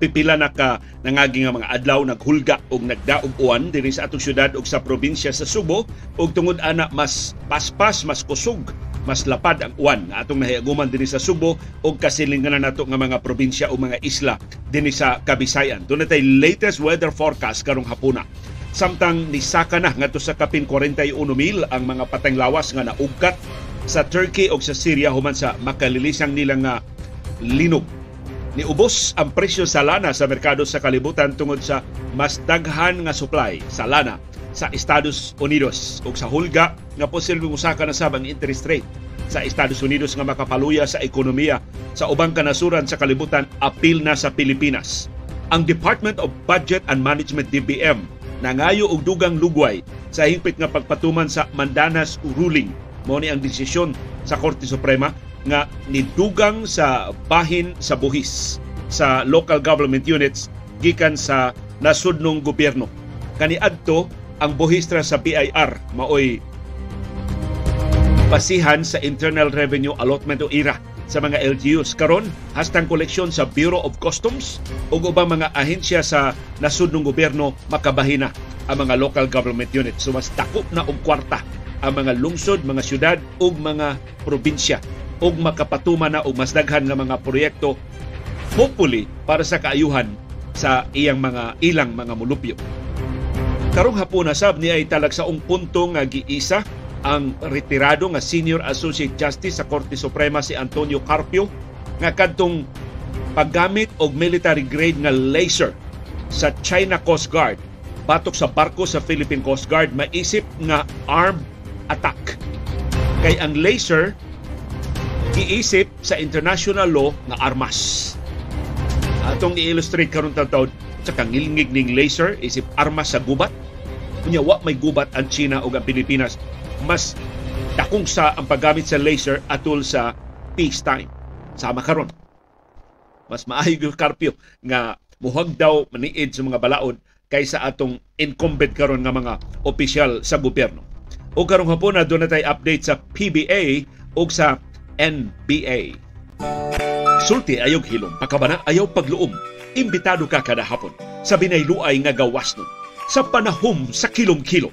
pipila na ka nangagi nga mga adlaw naghulga og nagdaog uwan dinhi sa atong syudad ug sa probinsya sa Cebu ug tungod ana mas paspas, mas kusog, mas lapad ang uwan nga atong nahiaguman dinhi sa Cebu ug kasilinganan nato nga mga probinsya o mga isla dinhi sa Kabisayan. Doon natay latest weather forecast karong hapuna. Samtang nisaka na ngadto sa kapin 41,000 ang mga patayng lawas nga naugkat sa Turkey o sa Syria human sa makalilisang nilang nga linog. Niubos ang presyo sa lana sa merkado sa kalibutan tungod sa mas daghan nga supply sa lana sa Estados Unidos ug sa hulga nga posibleng usaka na sab ang interest rate sa Estados Unidos nga makapaluya sa ekonomiya sa ubang kanasuran sa kalibutan apil na sa Pilipinas. Ang Department of Budget and Management DBM nangayo og dugang lugway sa hingpit nga pagpatuman sa Mandanas ruling. Mao ni ang desisyon sa Korte Suprema nga nidugang sa bahin sa buhis sa local government units gikan sa nasudnong gobyerno. Kaniadto ang buhistra sa BIR maoy basihan sa Internal Revenue Allotment o IRA sa mga LGUs. Karon hastang koleksyon sa Bureau of Customs ug ubang mga ahensya sa nasudnong gobyerno makabahina ang mga local government units. So mas dako na og kwarta ang mga lungsod, mga syudad ug mga probinsya ug makapatuman na og mas daghan nga mga proyekto hopefully para sa kaayuhan sa ilang mga mulupyo. Karong hapon na sab ni ay talagsaong punto nga giisa ang retirado nga Senior Associate Justice sa Korte Suprema si Antonio Carpio nga kadtong paggamit og military grade nga laser sa China Coast Guard batok sa barko sa Philippine Coast Guard maisip nga armed attack. Kay ang laser giisip sa international law nga armas. Atong i-illustrate karon taon sa kangilngig ning laser isip armas sa gubat. Kunya wa may gubat ang China ug ang Pilipinas. Mas dakong sa ang paggamit sa laser atol sa peacetime. Sama karon. Mas maayo yung Carpio nga muhag daw maniid sa mga balaod kaysa atong incumbent karon nga mga opisyal sa gobyerno. O karong hapon na doon na tayo update sa PBA o sa NBA. Sulti ayog hilom, pakabana ayaw pagluom. Imbitado ka kada hapon sa binayluay nga gawas nun sa Panahom sa Kilumkilom.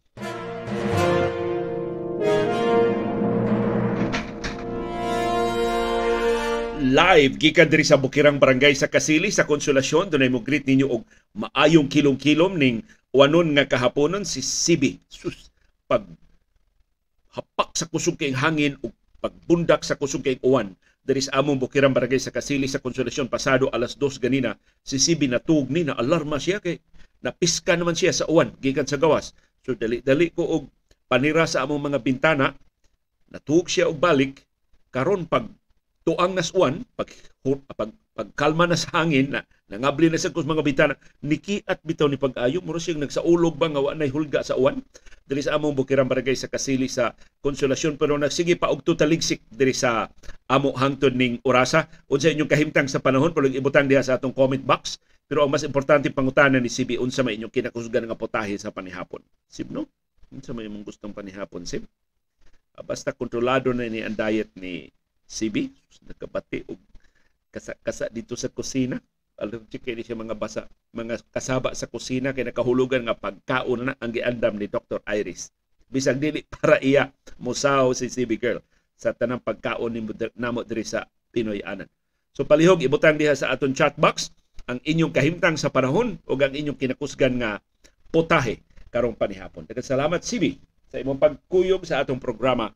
Live gikan diri sa Bukirang Barangay sa Kasili sa Konsolasyon dunay mo greet ninyo og maayong kilom-kilom ning wanon nga kahaponon si CB. Sus, pag hapak sa kusog kay hangin ug pagbundak sa kusog kay uwan diri sa among Bukirang Barangay sa Kasili sa Konsolasyon pasado alas 2 ganina si CB natug ni na alarma siya kay napiska naman siya sa uwan gikan sa gawas. So dali ko og panira sa among mga bintana, natug siya og balik karon pag tuang nas uwan, pagkalma na sa hangin na nangabli na sa mga bintana, nikiat bitaw ni pag-ayo muro siyang nagsaulog ba nga wa nay hulga sa uwan diri sa among Bukirang Barangay sa Kasili sa Konsolasyon, pero nagsige pa og tutaligsik diri sa amo hangtod ning orasa. Unsa inyong kahimtang sa panahon pulong ibutang diha sa atong comment box. Pero ang mas importante pangutanan ni CB, unsa may inyong kinakusgan nga putahe sa panihapon? Sib, no? Unsa may imong gustong panihapon, Sib? Basta kontrolado na ni ang diet ni CB, nakabati og kasa dito sa kusina. Allergic kay siya mga kasaba sa kusina kay nakahulugan nga pagkaon na ang giandam ni Dr. Iris. Bisag dili para iya musaw si CB girl sa tanang pagkaon ni namo diri sa Pinoy anan. So palihog ibutang diha sa aton chat box ang inyong kahimtang sa panahon o ang inyong kinakusgan nga putahe karong panihapon. Daghang salamat CB sa imong pagkuyog sa atong programa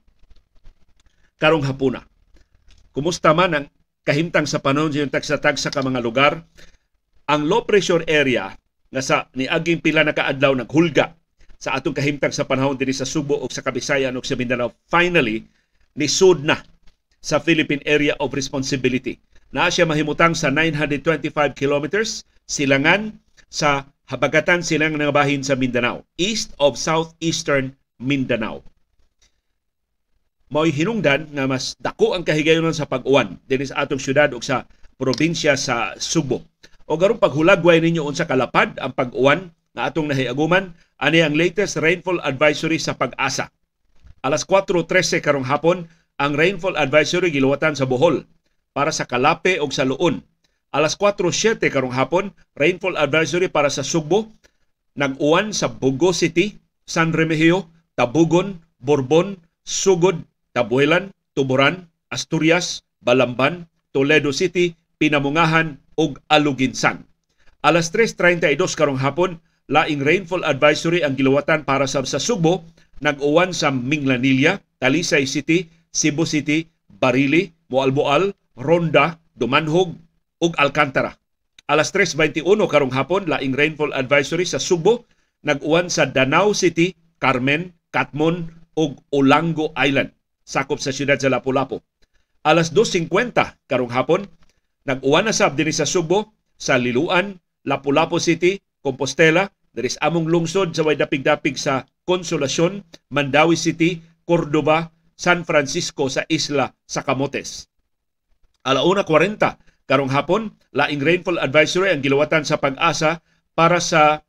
karong hapuna. Kumusta man ang kahimtang sa panahon sa tagsa-tagsa ka mga lugar? Ang low pressure area nga sa niaging pila na kaadlaw naghulga sa atong kahimtang sa panahon diri sa Cebu o sa Kabisayan o sa Mindanao finally nisud na sa Philippine Area of Responsibility. Naa siya mahimutang sa 925 kilometers silangan sa habagatan silang nga bahin sa Mindanao, east of southeastern Mindanao. Mao'y hinungdan nga mas dako ang kahigayonon sa pag-uwan dinhi sa atong syudad ug sa probinsya sa Cebu. O garong paghulagway ninyo unsa kalapad ang pag-uwan na atong nahiaguman, ani ang latest rainfall advisory sa Pag-asa. Alas 4:13 karong hapon, ang rainfall advisory giluwatan sa Bohol para sa Kalape ug sa Luon. Alas 4:07 karong hapon, rainfall advisory para sa Sugbo, nag-uwan sa Bugo City, San Remigio, Tabugon, Borbon, Sugod, Tabuelan, Tuburan, Asturias, Balamban, Toledo City, Pinamungahan ug Aluginsan. Alas 3:32 karong hapon, laing rainfall advisory ang giluwatan para sa Sugbo, nag-uwan sa Minglanilla, Talisay City, Cebu City, Barili, Moalboal, Ronda, Dumanhog ug Alcantara. Alas 3:21 karong hapon, laing rainfall advisory sa Sugbo, nag-uwan sa Danau City, Carmen, Catmon ug Olango Island, sakop sa siyudad sa Lapu-Lapu. Alas 2:50 karong hapon, nag-uwan na sab dinhi sa Sugbo, sa Liloan, Lapu-Lapu City, Compostela, there is among lungsod sa way dapig-dapig sa Consolacion, Mandawi City, Cordoba, San Francisco sa isla sa Camotes. Alauna 40 karong hapon, laing rainfall advisory ang giluwatan sa Pag-asa para sa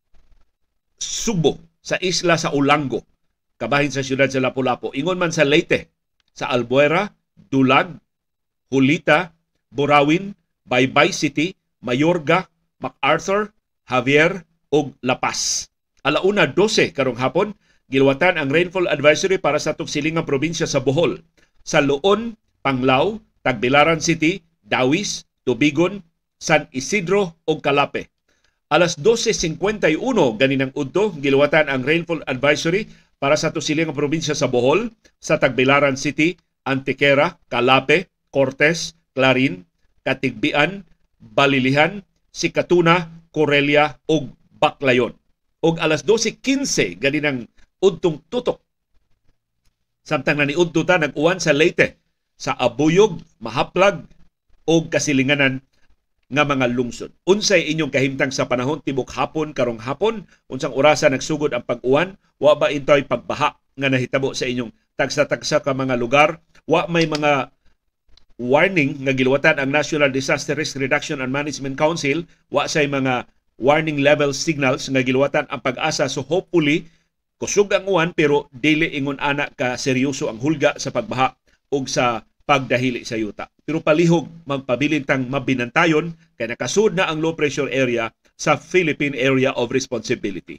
Sugbo, sa isla sa Olango, kabahin sa siyudad sa Lapu-Lapu. Ingon man sa Leyte, sa Albuera, Dulag, Hulita, Borawin, Baybay City, Mayorga, MacArthur, Javier ug La Paz. Alauna 12 karong hapon, giluwatan ang rainfall advisory para sa silingang probinsya sa Bohol, sa Luon, Panglao, Tagbilaran City, Dawis, Tubigon, San Isidro ug Calape. Alas 12:51 ganinang udto, giluwatan ang rainfall advisory para sa silingang probinsya sa Bohol, sa Tagbilaran City, Antequera, Calape, Cortes, Clarin, Katigbian, Balilihan, Sikatuna, Corelia ug Baclayon. Og alas 12:15 ganinang udtong tutok, samtang naniudto ta, nag-uwan sa Leyte, sa Abuyog, Mahaplag ug Kasilinganan nga mga lungsod. Unsay inyong kahimtang sa panahon tibok hapon karong hapon? Unsang orasa nagsugod ang pag-uwan? Wa ba intoy pagbaha nga nahitabo sa inyong tagsa-tagsa ka mga lugar? Wa may mga warning nga giluwatan ang National Disaster Risk Reduction and Management Council? Wa say mga warning level signals nga giluwatan ang Pag-asa. So hopefully, kusog ang uwan pero dili ingon ana ka seryoso ang hulga sa pagbaha ug sa pagdahili sa yuta. Pero palihog magpabilintang mabinantayon kay nakasud na ang low pressure area sa Philippine Area of Responsibility.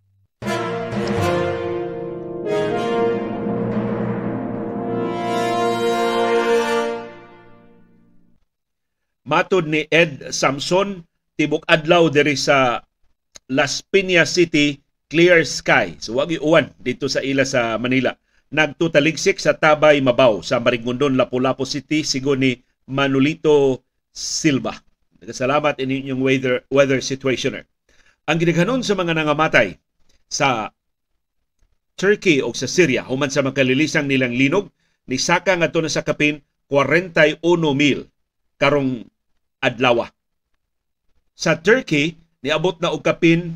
Matod ni Ed Samson, tibok adlaw diri sa Las Piñas City, clear sky. So wag uwan dito sa ila sa Manila. Nagtutaligsik sa Tabay Mabaw sa Marigondon, Lapu-Lapu City, sigon ni Manolito Silva. Nagasalamat inyong weather situationer. Ang gidaghanon sa mga nangamatay sa Turkey o sa Syria human sa makalilisang nilang linog, ni saka ngadto na sa kapin 41,000 karong adlaw. Sa Turkey, niabot na og kapin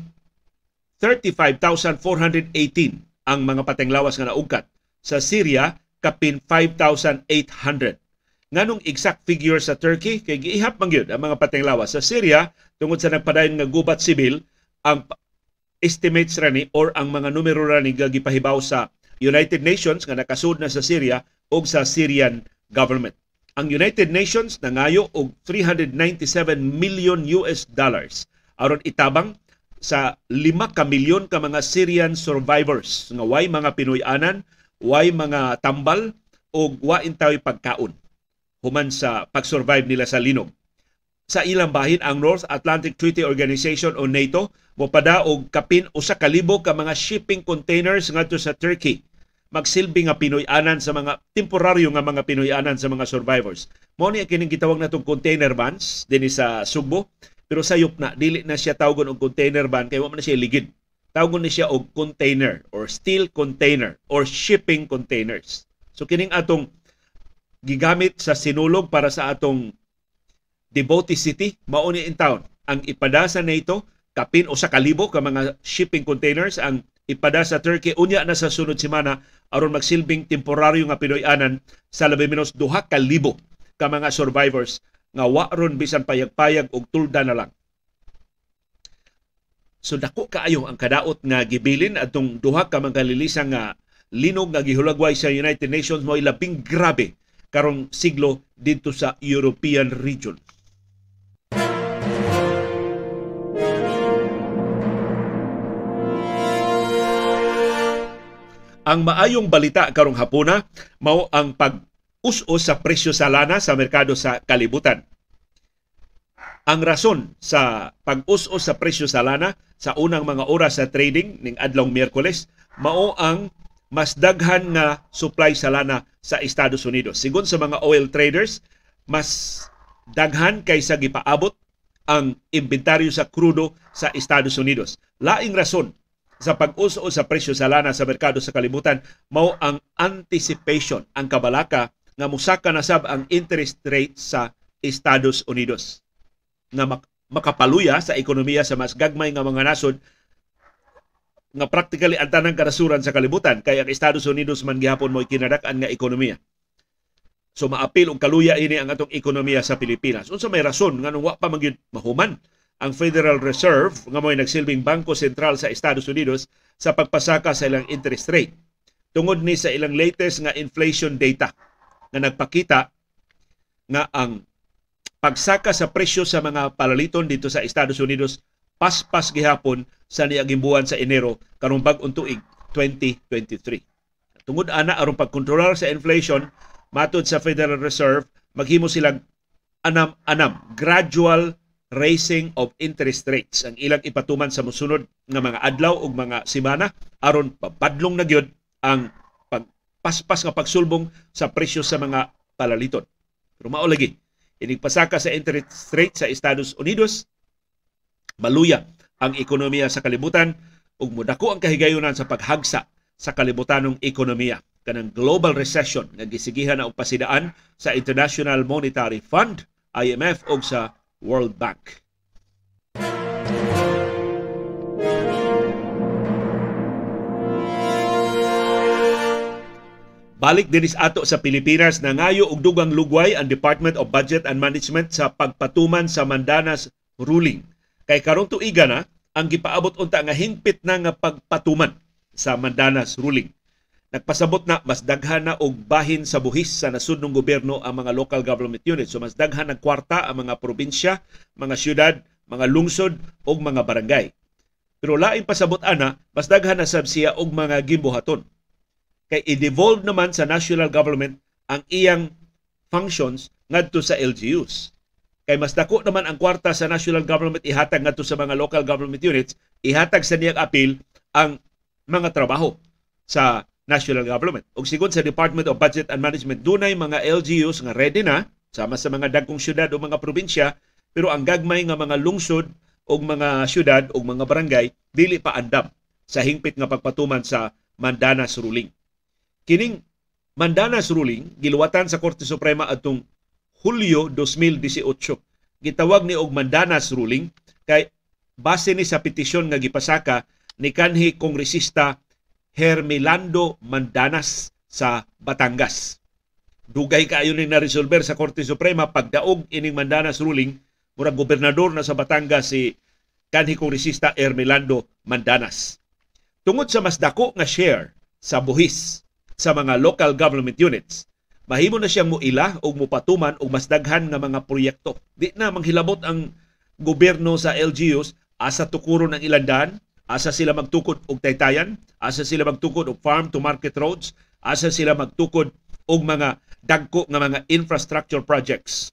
35,418 ang mga patenglawas nga naugkat. Sa Syria, kapin 5,800. Nganong exact figure sa Turkey, kay giihap man gyud ang mga patenglawas. Sa Syria, tungod sa nagpadayon nga gubat sibil, ang estimates rani or ang mga numero rani nga gipahibaw sa United Nations nga nakasud na sa Syria o sa Syrian government. Ang United Nations nangayo og 397 million US dollars aron itabang sa 5 ka milyon ka mga Syrian survivors nga way mga Pinoy-anan, way mga tambal o wa intawi pagkaon human sa pag-survive nila sa linog. Sa ilang bahin, ang North Atlantic Treaty Organization o NATO mopada og kapin 1,000 ka mga shipping containers ngadto sa Turkey. Magsilbi nga Pinoy-anan sa mga temporaryo nga mga Pinoy-anan sa mga survivors. Mao ni kining gitawag natong container vans dinhi sa Sugbo, pero sayop na dili na siya tawgon og container van kay wa man na siya ligid. Tawgon ni siya og container or steel container or shipping containers. So kining atong gigamit sa sinulog para sa atong Djibouti City, mao ni in town ang ipada sa NATO kapin 1,000 ka mga shipping containers ang ipada sa Turkey unya na sa sunod semana aron magsilbing temporaryo nga Pinoy-anan sa labi menos 2,000 ka mga survivors nga wa ron bisan payag-payag og tulda na lang. So dako kaayo ang kadaot nga gibilin atong 2 ka mga lilisang nga linog nga gihulagway sa United Nations, mo labing grabe karong siglo dito sa European region. Ang maayong balita karong hapuna mao ang pag-us-us sa presyo sa lana sa merkado sa kalibutan. Ang rason sa pag-us-us sa presyo sa lana sa unang mga oras sa trading ning adlong Miyerkules mao ang mas daghan nga supply sa lana sa Estados Unidos. Sigon sa mga oil traders, mas daghan kaysa gipaabot ang inventaryo sa krudo sa Estados Unidos. Laing rason sa pag-us-us sa presyo sa lana sa merkado sa kalibutan mao ang anticipation, ang kabalaka nga musaka na sab ang interest rate sa Estados Unidos nga makapaluya sa ekonomiya sa mas gagmay nga mga nasod nga practically ang tanang kanasuran sa kalibutan kay ang Estados Unidos man gihapon mo'y kinadak-an nga ekonomiya. So maapil og kaluya ini ang atong ekonomiya sa Pilipinas. Unsa may rason nga nung wa pa magyud mahuman ang Federal Reserve nga mo'y nagsilbing bangko sentral sa Estados Unidos sa pagpasaka sa ilang interest rate. Tungod ni sa ilang latest nga inflation data nga nagpakita nga ang pagsaka sa presyo sa mga palaliton dito sa Estados Unidos paspas gihapon sa niaging buwan sa Enero karong bag-ong tuig 2023. Tungod ana aron pagkontrolar sa inflation, matod sa Federal Reserve, maghimo silang anam-anam gradual raising of interest rates ang ilang ipatuman sa mosunod nga mga adlaw ug mga semana aron papadlong na gyud ang pagpaspas nga pagsulbong sa presyo sa mga palaliton. Pero mao lagi ining pasaka sa interest rate sa Estados Unidos maluya ang ekonomiya sa kalibutan ug modako ang kahigayunan sa paghagsa sa kalibutanong ekonomiya. Kanang global recession nga gisigihan na og pasidaan sa International Monetary Fund, IMF ug sa World Bank. Balik dinis ato sa Pilipinas, nangayo og dugang lugway ang Department of Budget and Management sa pagpatuman sa Mandanas ruling. Kay karong tuiga na ang gipaabot unta nga hingpit na nga pagpatuman sa Mandanas ruling. Nagpasabot na mas daghan na og bahin sa buhis sa nasudnong gobyerno ang mga local government units. So mas daghan ng kwarta ang mga probinsya, mga syudad, mga lungsod ug mga barangay. Pero laing pasabot ana, mas daghan na sab siya og mga gimbuhaton. Kay i-devolve naman sa national government ang iyang functions ngadto sa LGUs. Kay mas dako naman ang kwarta sa national government ihatag ngadto sa mga local government units, ihatag sa niyang apil ang mga trabaho sa national government. Og sigon sa Department of Budget and Management, dunay mga LGUs nga ready na sama sa mga dagkong syudad o mga probinsya, pero ang gagmay nga mga lungsod o mga syudad o mga barangay dili pa andam sa hingpit nga pagpatuman sa Mandanas ruling. Kining Mandanas ruling giluwatan sa Korte Suprema adtong Hulyo 2018. Gitawag ni og Mandanas ruling kay base ni sa petisyon nga gipasaka ni kanhi kongresista Hermelando Mandanas sa Batangas. Dugay kaayo ning na-resolver sa Korte Suprema pagdaog ining Mandanas ruling, murag gobernador na sa Batangas si kanhi kongresista Hermelando Mandanas. Tungod sa mas dako nga share sa buhis sa mga local government units, mahimo na siyang muila o mupatuman og mas daghan nga mga proyekto. Di na manghilabot ang gobyerno sa LGUs asa tukuron ang ilandan, asa sila magtukod og taytayan, asa sila magtukod og farm to market roads, asa sila magtukod og mga dagko nga mga infrastructure projects.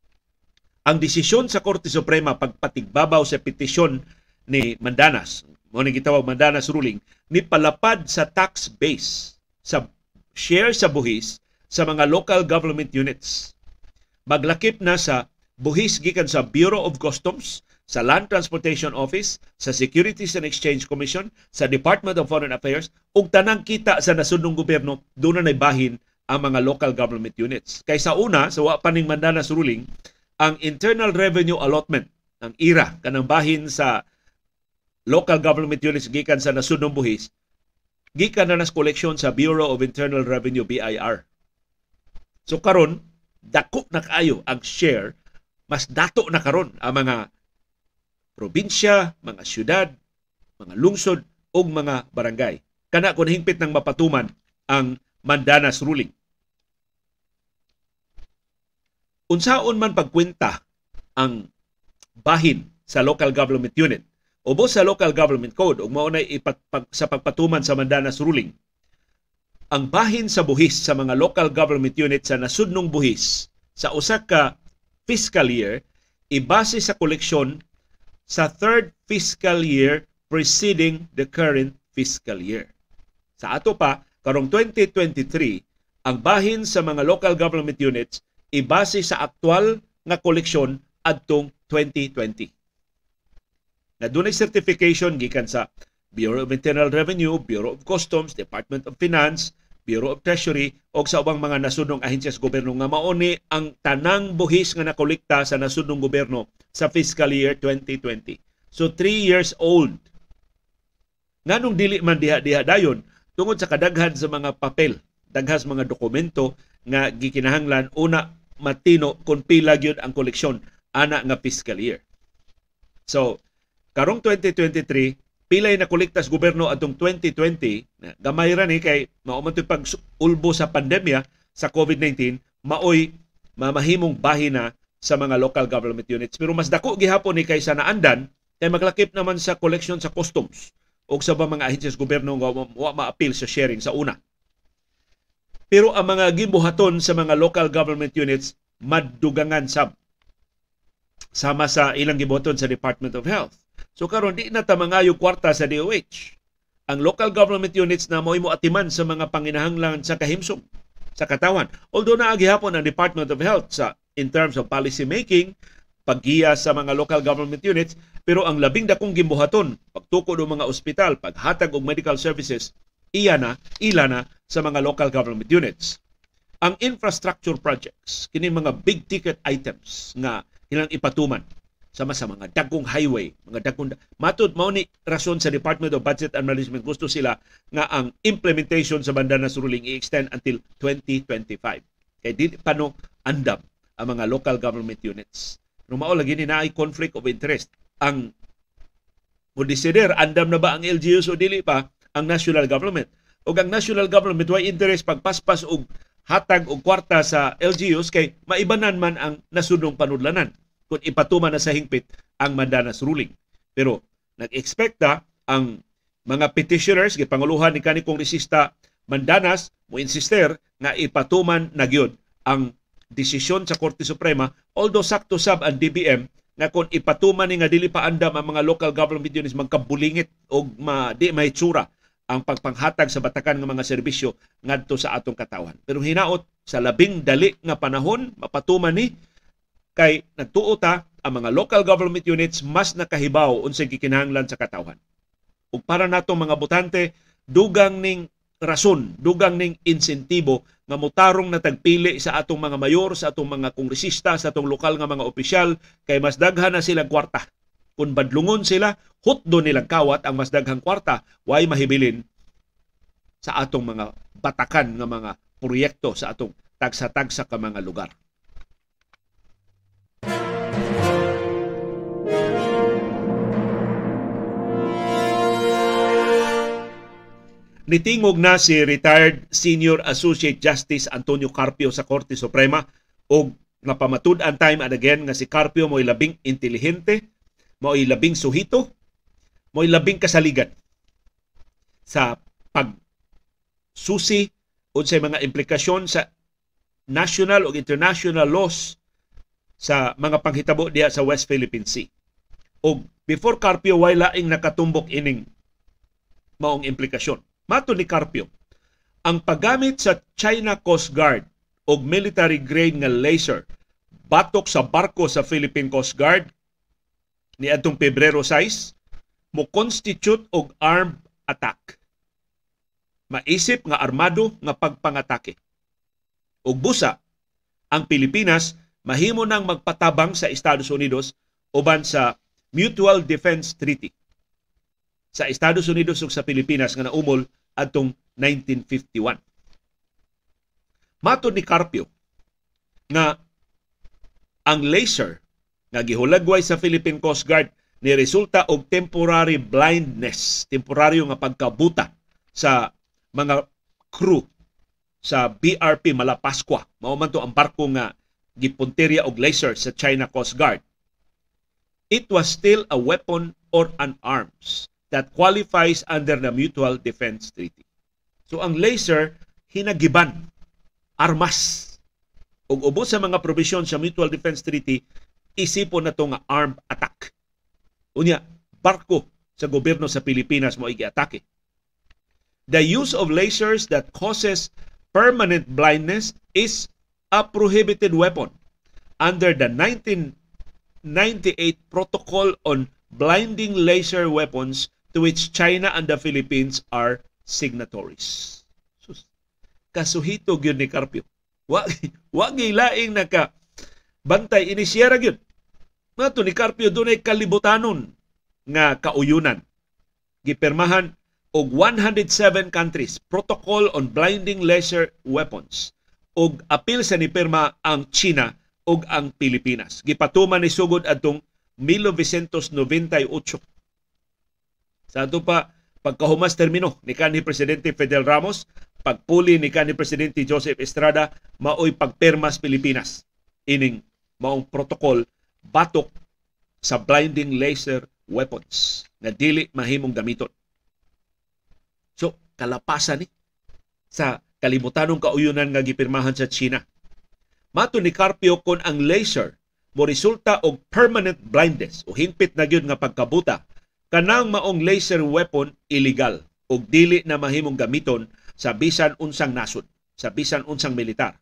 Ang desisyon sa Korte Suprema pagpatigbabaw sa petisyon ni Mandanas, mo ni gitawag Mandanas ruling, ni palapad sa tax base sa share sa buhis sa mga local government units. Maglakip na sa buhis gikan sa Bureau of Customs, sa Land Transportation Office, sa Securities and Exchange Commission, sa Department of Foreign Affairs, ug tanang kita sa nasudnong gobyerno, doon na bahin ang mga local government units. Kay sa una, sa wapaning Mandanas ruling, ang Internal Revenue Allotment, ang IRA, kanang bahin sa local government units gikan sa nasudnong buhis, gikan na nas koleksyon sa Bureau of Internal Revenue, BIR. So karon, dako na kaayo ang share, mas dato na karon ang mga probinsya, mga syudad, mga lungsod o mga barangay. Kana kung hingpit ng mapatuman ang Mandanas ruling. Unsaon man pagkwenta ang bahin sa local government unit o sa local government code o maunay sa pagpatuman sa Mandanas ruling, ang bahin sa buhis sa mga local government unit sa nasudnong buhis sa usa ka fiscal year ibase sa koleksyon sa third fiscal year preceding the current fiscal year. Sa ato pa, karong 2023, ang bahin sa mga local government units ibase sa aktual nga koleksyon adtong 2020. Na dunay certification gikan sa Bureau of Internal Revenue, Bureau of Customs, Department of Finance, Bureau of Treasury o sa ubang mga nasudnong ahensya sa gobyerno nga mauni ang tanang buhis nga nakolekta sa nasudnong gobyerno sa fiscal year 2020. So 3 years old. Nganong dili man diha-diha dayon tungod sa kadaghan sa mga papel, daghas mga dokumento nga gikinahanglan una matino kung pila gyud ang koleksyon ana nga fiscal year. So karong 2023 pilay na kolekta sa gobyerno atong 2020, gamay ra ni kay mao man pag-ulbo sa pandemya sa COVID-19, maoy mamahimong bahina sa mga local government units. Pero mas dako gihapon ni kaysa naandan kay maglakip naman sa collection sa customs o sa mga ahensya sa gobyerno nga wa ma-appeal sa sharing sa una. Pero ang mga gibuhaton sa mga local government units maddugangan sab sama sa ilang gibuhaton sa Department of Health. So karon di na ta mangayo kwarta sa DOH. Ang local government units na mo'y moatiman sa mga panginahanglan sa kahimsong sa katawan. Although naagihapon ang Department of Health sa in terms of policy making, paggiya sa mga local government units, pero ang labing dakong gimbuhaton, pagtuko ng mga ospital, paghatag og medical services, ila na sa mga local government units. Ang infrastructure projects, kini mga big ticket items nga ilang ipatuman sama sa mga dagkong highway, mga dagkong matud mao ni rason sa Department of Budget and Management gusto sila nga ang implementation sa Mandanas ruling i-extend until 2025. Kay di pano andam ang mga local government units. Pero mao lagi ni naay conflict of interest. Ang modesider andam na ba ang LGUs o dili pa ang national government? O ang national government way interest pagpaspas og hatag og kwarta sa LGUs kay maibanan man ang nasudnong panudlanan kung ipatuman na sa hingpit ang Mandanas ruling. Pero nag-expecta ang mga petitioners, gipanguluhan ni kani kongresista Mandanas, mo insister nga ipatuman na gyud ang desisyon sa Korte Suprema, although sakto sab ang DBM nga kung ipatuman ni nga dili pa andam ang mga local government units magkabulingit o di mahitsura ang pagpanghatag sa batakan ng mga serbisyo ngadto sa atong katawan. Pero hinaot sa labing dali nga panahon mapatuman ni kay nagtuo ta ang mga local government units mas nakahibaw unsay gikinahanglan sa katawan. Ug para natong mga botante, dugang ning rason, dugang ning insentibo nga mutarong na tagpili sa atong mga mayor, sa atong mga kongresista, sa atong lokal nga mga opisyal kay mas daghan na silang kwarta. Kung badlungon sila, hutdo nilang kawat ang mas daghang kwarta, way mahibilin sa atong mga batakan nga mga proyekto sa atong tagsa-tagsa ka mga lugar. Nitingog na si retired Senior Associate Justice Antonio Carpio sa Korte Suprema o nga pamatud-an time and again nga si Carpio mo'y labing intelihente, mo'y labing suhito, mo'y labing kasaligan sa pagsusi o sa mga implikasyon sa national o international laws sa mga panghitabo diha sa West Philippine Sea. O before Carpio, way laing nakatumbok ining maong implikasyon. Mato ni Carpio, ang paggamit sa China Coast Guard o military grade nga laser batok sa barko sa Philippine Coast Guard ni adtong Pebrero 6 mo constitute og armed attack. Maisip nga armado nga pagpangatake. Ug busa ang Pilipinas mahimo nang magpatabang sa Estados Unidos uban sa Mutual Defense Treaty sa Estados Unidos ug sa Pilipinas nga naumol adtong 1951. Matod ni Carpio nga ang laser nga gihulagway sa Philippine Coast Guard ni resulta og temporary blindness, temporaryo nga pagkabuta sa mga crew sa BRP Malapascua. Mao man to ang barko nga gipunterya og laser sa China Coast Guard. It was still a weapon or an arms that qualifies under the Mutual Defense Treaty. So ang laser hinagiban armas. Ug ubos sa mga probisyon sa Mutual Defense Treaty, isipon na to nga armed attack. Unya, barko sa gobyerno sa Pilipinas moigi-atake. The use of lasers that causes permanent blindness is a prohibited weapon under the 1998 Protocol on Blinding Laser Weapons to which China and the Philippines are signatories. Sus, kasuhito gyud ni Carpio. Wa gilaing naka bantay inisyera gyud. Mato ni Carpio dunay kalibutanon nga kauyunan. Gipirmahan og 107 countries Protocol on Blinding Laser Weapons og apil sa nipirma ang China ug ang Pilipinas. Gipatuman ni sugod adtong 1998. Sa ato pa pagkahumas termino ni kanhi Presidente Fidel Ramos, pagpuli ni kanhi Presidente Joseph Estrada, maoy pagpermas Pilipinas ining maong protocol batok sa blinding laser weapons na dili mahimong gamiton. So, kalapasan ni sa kalibutanong kauyunan nga gipirmahan sa China. Mato ni Carpio kung ang laser mo resulta og permanent blindness o hingpit na gyud nga pagkabuta, kanang maong laser weapon illegal o dili na mahimong gamiton sa bisan unsang nasod, sa bisan unsang militar.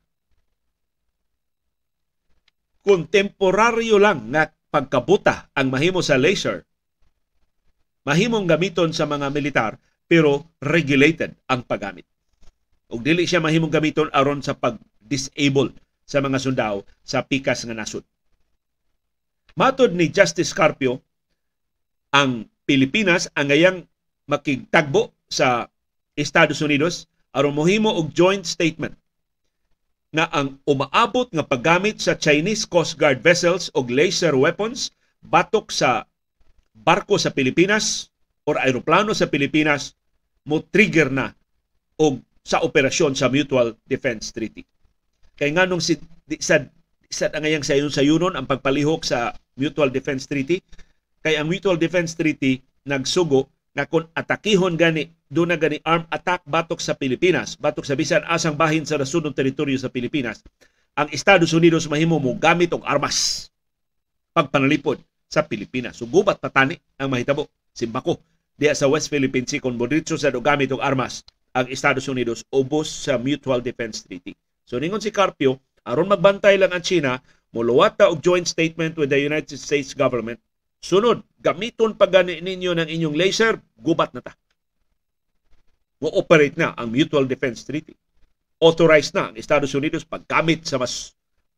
Kung temporaryo lang nga pagkabuta ang mahimo sa laser, mahimong gamiton sa mga militar pero regulated ang paggamit. O dili siya mahimong gamiton aron sa pag-disable sa mga sundao sa pikas nga nasod. Matod ni Justice Carpio, ang Pilipinas ang ngayang makigtagbo sa Estados Unidos aron mohimo og joint statement nga ang umaabot nga paggamit sa Chinese Coast Guard vessels og laser weapons batok sa barko sa Pilipinas or aeroplano sa Pilipinas mo trigger na og sa operasyon sa Mutual Defense Treaty. Kay nganong sad ang ngayang sayunon ang pagpalihok sa Mutual Defense Treaty, kay ang Mutual Defense Treaty nagsugo na kung atakihon gani, doon na gani armed attack batok sa Pilipinas, batok sa bisan asang bahin sa nasunod teritoryo sa Pilipinas, ang Estados Unidos mahimo mo gamit og armas pagpanalipod sa Pilipinas. So gubat patani ang mahitabo. Simbako diya sa West Philippine Sea kung bodritso sa gamit og armas ang Estados Unidos ubos sa Mutual Defense Treaty. So ningon si Carpio, aron magbantay lang ang China, muluwat ta og joint statement with the United States government. Sunod, gamiton pa gani ninyo ng inyong laser, gubat na ta. Mo-operate na ang Mutual Defense Treaty. Authorized na ang Estados Unidos paggamit sa mas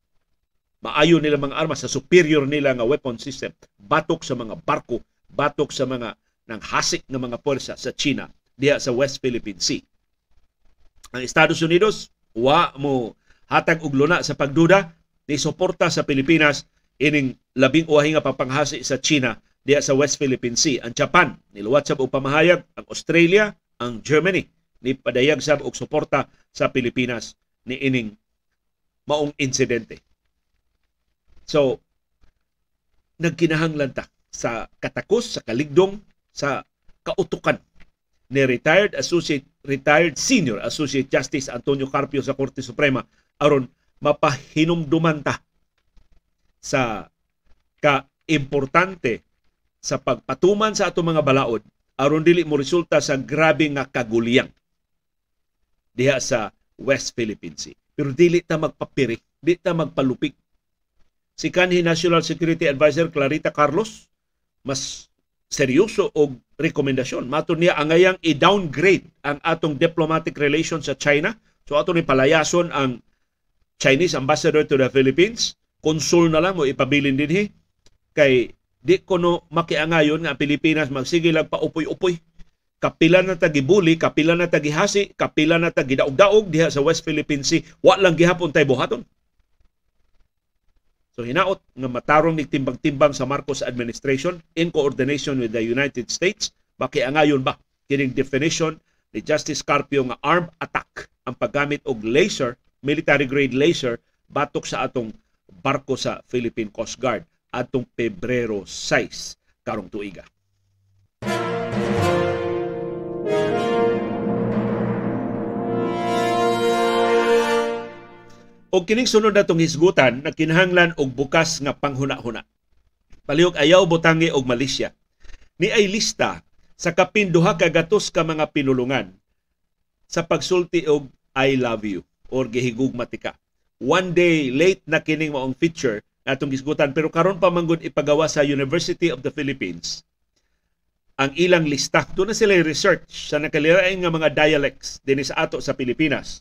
maayo nila mga armas, sa superior nila nga weapon system, batok sa mga barko, batok sa mga nang hasik ng mga puwersa sa China diha sa West Philippine Sea. Ang Estados Unidos, wa mo hatag og luna sa pagduda, ni suporta sa Pilipinas ining labing uwahi nga papanghasi sa China diha sa West Philippine Sea. Ang Japan, niluwat sab og pamahayag, ang Australia, ang Germany, ni padayag sab og suporta sa Pilipinas ni ining maong insidente. So, nagkinahanglan ta sa katakos, sa kaligdong, sa kautukan ni retired senior associate justice Antonio Carpio sa Korte Suprema aron mapahinumduman ta sa kaimportante sa pagpatuman sa atong mga balaod aron dili mo resulta sa grabe nga kaguliyang diha sa West Philippine Sea. Pero dili ta magpapiri, dili ta magpalupig. Si kanhi National Security Advisor Clarita Carlos mas seryoso og rekomendasyon. Matun niya angayang i-downgrade ang atong diplomatic relations sa China. So ato ni palayason ang Chinese Ambassador to the Philippines. Konsul na lang mo ipabilin dinhi kay di ko no makiangayon nga ang Pilipinas magsige lang pa upoy-upoy. Kapila na tagibuli, kapila na tagihasi, kapila na tagidaog-daog diha sa West Philippine Sea. Wa lang gihapon tay buhaton. So hinaot nga matarong ni timbang-timbang sa Marcos administration in coordination with the United States, makiangayon ba kining definition ni Justice Carpio nga armed attack ang paggamit og laser, military grade laser batok sa atong barko sa Philippine Coast Guard atong Pebrero 6 karong tuiga. O kining sunod natong hisgutan na kinahanglan og bukas nga panghuna-huna. Palihog ayaw butangi og Malaysia. Ni ay lista sa kapin duha ka gatos ka mga pinulungan sa pagsulti og I love you or gihigugmatika. One day late na kining maong feature natong hisgutan pero karon pa manggod ipagawa sa University of the Philippines ang ilang lista. Doon na sila research sa nakalirain nga mga dialects din sa ato sa Pilipinas.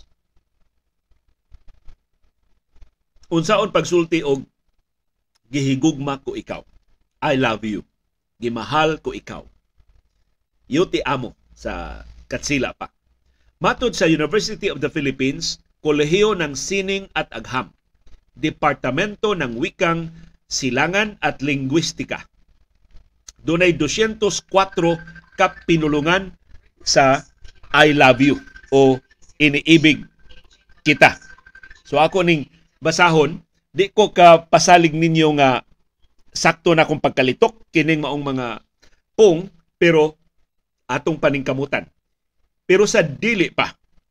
Unsaon pagsulti og gihigugma ko ikaw. I love you. Gimahal ko ikaw. Yuti amo sa Katsila pa. Matod sa University of the Philippines, Kolehiyo ng Sining at Agham, Departamento ng Wikang Silangan at Lingwistika. Dunay 204 ka pinulungan sa I love you o iniibig kita. So ako ning basahon, di ko kapasalig ninyo nga sakto na akong pagkalitok kining maong mga pung, pero atong paningkamutan. Pero sa dili pa,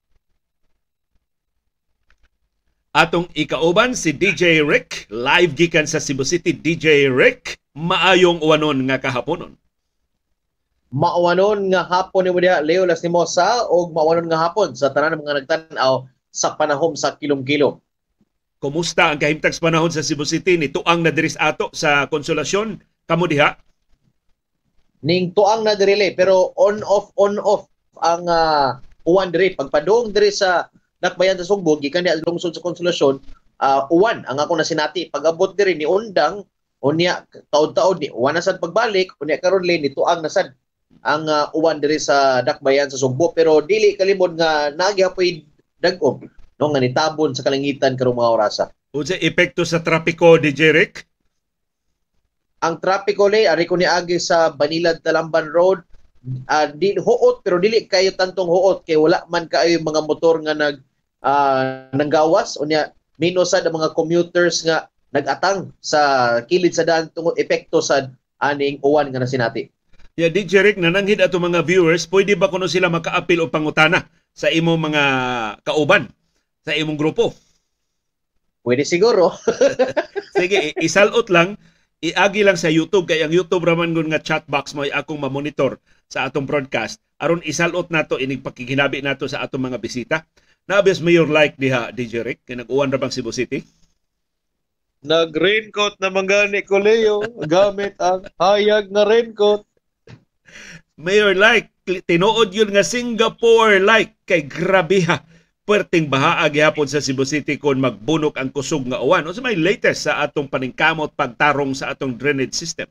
atong ikauban si DJ Rick, live gikan sa Cebu City. DJ Rick, maayong uwanon nga kahaponon. Maawanon nga hapon ni mo diha Leo Lastimosa o maawanon nga hapon sa tanan ng mga nagtan-aw sa Panahom sa Kilumkilom. Kumusta ang kahimtang panahon sa Cebu City ni tuang na diris ato sa Konsolasyon? Kamo diha? Ning tuang na diri pero on off ang uwan diri pagpadong diri sa Dakbayan sa Sugbog gikan diha lungsod sa Konsolasyon, uwan ang ako na sinati pag-abot diri ni undang unya taud-taud ni uwan na sad pagbalik unya karon ni tuang na sad ang uwan diri sa Dakbayan sa Sugbog pero dili kalimod nga nagyapoy dag-om no nga nitabon sa kalangitan karong mga orasa. Unsa epekto sa trapiko, DJ Rick? Ang trapiko ari ko niagi sa Banilad Talamban Road, di huot pero dili kayo tantong huot kay wala man kaayo mga motor nga nanggawas unya minusad ang mga commuters nga nagatang sa kilid sa daan tungod epekto sa aning uwan nga nasinati. Yeah, DJ Rick, nananghid ato mga viewers, pwede ba kuno sila makaapil o pangutana sa imong mga kauban? Sa imong grupo? Pwede siguro. Sige, isalot lang, iagi lang sa YouTube, kaya ang YouTube raman gun nga chat box mo ay akong mamonitor sa atong broadcast. Aron isalot nato, inig pakikinabi nato sa atong mga bisita. Nabes mayor like diha, DJ Rick, kaya nag-uwan ra bang Cebu City? Nag-raincoat na manggani ko, Leo, gamit ang hayag na raincoat. Mayor like, tinuod yun nga Singapore like, kay grabe ha. Perting bahaa gihapon sa Cebu City kung magbunok ang kusog nga uwan. O sa may latest sa atong paningkamot pagtarong sa atong drainage system?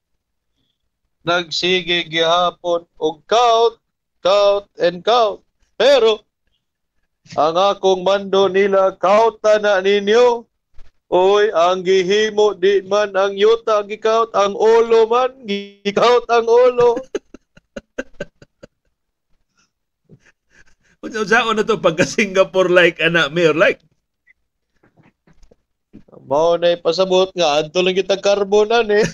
Nagsige gihapon og count and count. Pero ang akong mando nila kauta na ninyo. Oy, ang gihimo di man ang yuta gikaut, ang ulo man gikaut ang ulo. Saan na to pagka Singapore like ana mayor like? Mao na pasabot nga adto lang kita karbonan eh.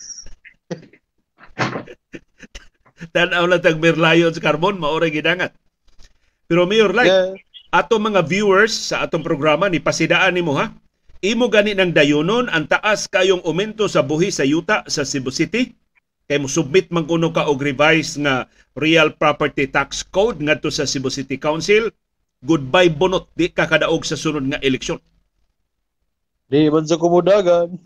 Tanaw lang tag merlayon sa carbon maoray gidangat. Pero mayor like, yeah. Ato mga viewers sa atong programa ni pasidaan nimo ha. Imo gani ng dayonon ang taas kayong aumento sa buhi sa yuta sa Cebu City. Kay mo submit man kuno ka og revised nga Real Property Tax Code ngadto sa Cebu City Council. Goodbye bunot, di ka kadaog sa sunod nga eleksyon. Di man sa kumudagan.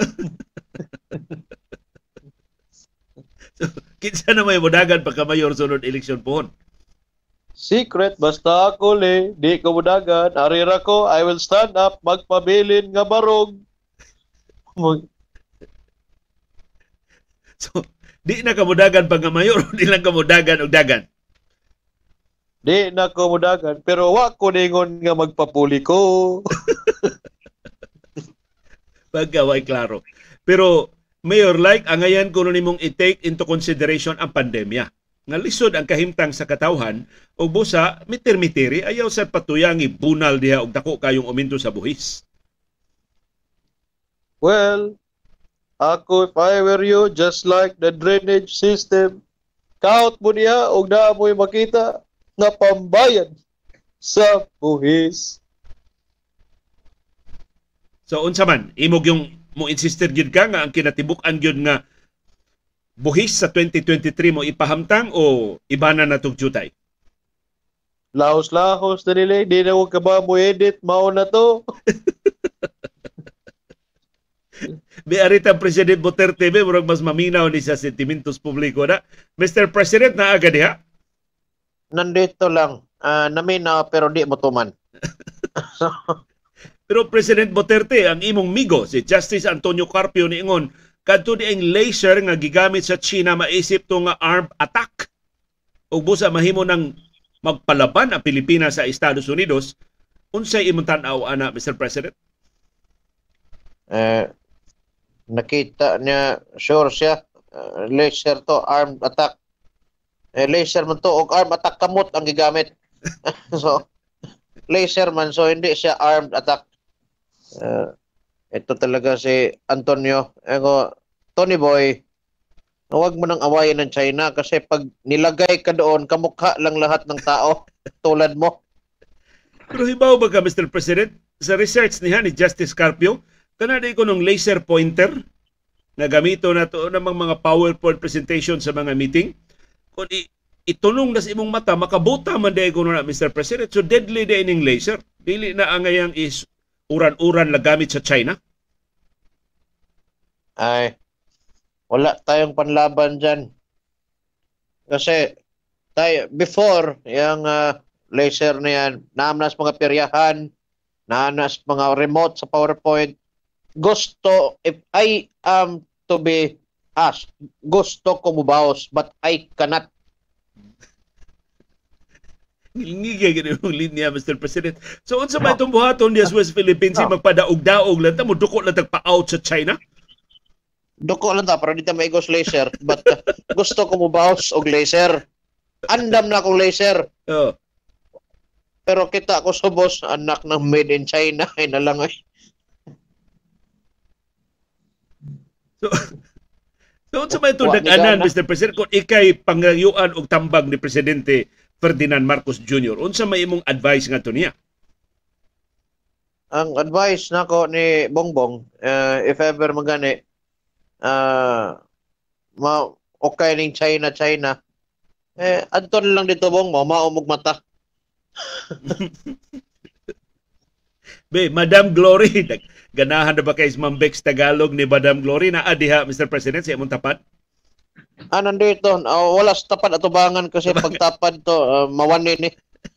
So, kinsa na may mudagan pagka mayor sunod eleksyon pohon? Secret, basta ako le, di kumudagan. Arira ko, I will stand up, magpabilin nga barog. So, di na kamudagan pag mayor, di lang kamudagan og dagan. Di na kumudagan, pero wa ko ningon nga magpapuli ko. Pagkaway klaro. Pero mayor like angayan kuno nimong i-take into consideration ang pandemya. Nga lisod ang kahimtang sa katawhan o busa miter-miteri ayaw sa patuyang ibunal diha og dako kayong uminto sa buhis. Well, ako if I were you, just like the drainage system, count mo niya og na mo'y makita na pambayad sa buhis. So unsa man imog yung mo insisted gyud ka nga ang kinatibuk-an gyud nga buhis sa 2023 mo ipahamtang o ibana na tong jutay? Lahos-lahos na nila. Di na ko ka ba mo edit. Mao na to. Biarita President Duterte murag mas maminaw ni sa sentimentos publiko na. Mr. President, naaga diha? Nandito lang. Naminaw pero di mo tuman. Pero President Duterte, ang imong migo, si Justice Antonio Carpio niingon, kadto di ang laser nga gigamit sa China maisip to nga armed attack. Ug busa mahimo ng magpalaban ang Pilipinas sa Estados Unidos. Unsay imong tan-aw ana, Mr. President? Nakita niya, sure siya, laser to, armed attack. Laser man to, og armed attack kamot ang gigamit. So, laser man, so hindi siya armed attack. Ito talaga si Antonio. Tony Boy, huwag mo nang awayin ng China kasi pag nilagay ka doon, kamukha lang lahat ng tao tulad mo. Pero hibaw ba ka, Mr. President, sa research niya ni Justice Carpio, kanada ko nung laser pointer na gamito na to ng mga PowerPoint presentation sa mga meeting. Kung itunong na sa imong mata, makabuta man day ko na, Mr. President. So deadly day ning laser. Dili na angayang is uran-uran na gamit sa China. Ay, wala tayong panlaban dyan. Kasi before, yung laser na yan, naanas mga peryahan, naanas mga remote sa PowerPoint. Gusto, if I am to be asked, gusto ko mubaos, but I cannot. Ngigay ganun yung linya, Mr. President. So, unsa ba itong buhaton diya sa West Philippines, magpadaog-daog lang, mo duko lang tagpa-out sa China? Duko lang ta, pero di ta maigos laser. But gusto ko mubaos og laser. Andam na akong laser. Oh. Pero kita ko subos, anak ng made in China, ay nalang ay. So unsa ba itong nag-anan, Mr. President, kung ikay pangyayuan og tambag ni Presidente Ferdinand Marcos Jr., unsa may imong advice nga to niya? Ang advice nako ni Bongbong, if ever magani, okay ning China, adton lang dito bong maumog mata. Be, Madam Glory, ganahan na ba kay Ma'am Bex Tagalog ni Madam Glory na adiha, Mr. President, sa imong tapat? Nandito, wala sa tapad atubangan kasi pagtapad to, mawanin eh.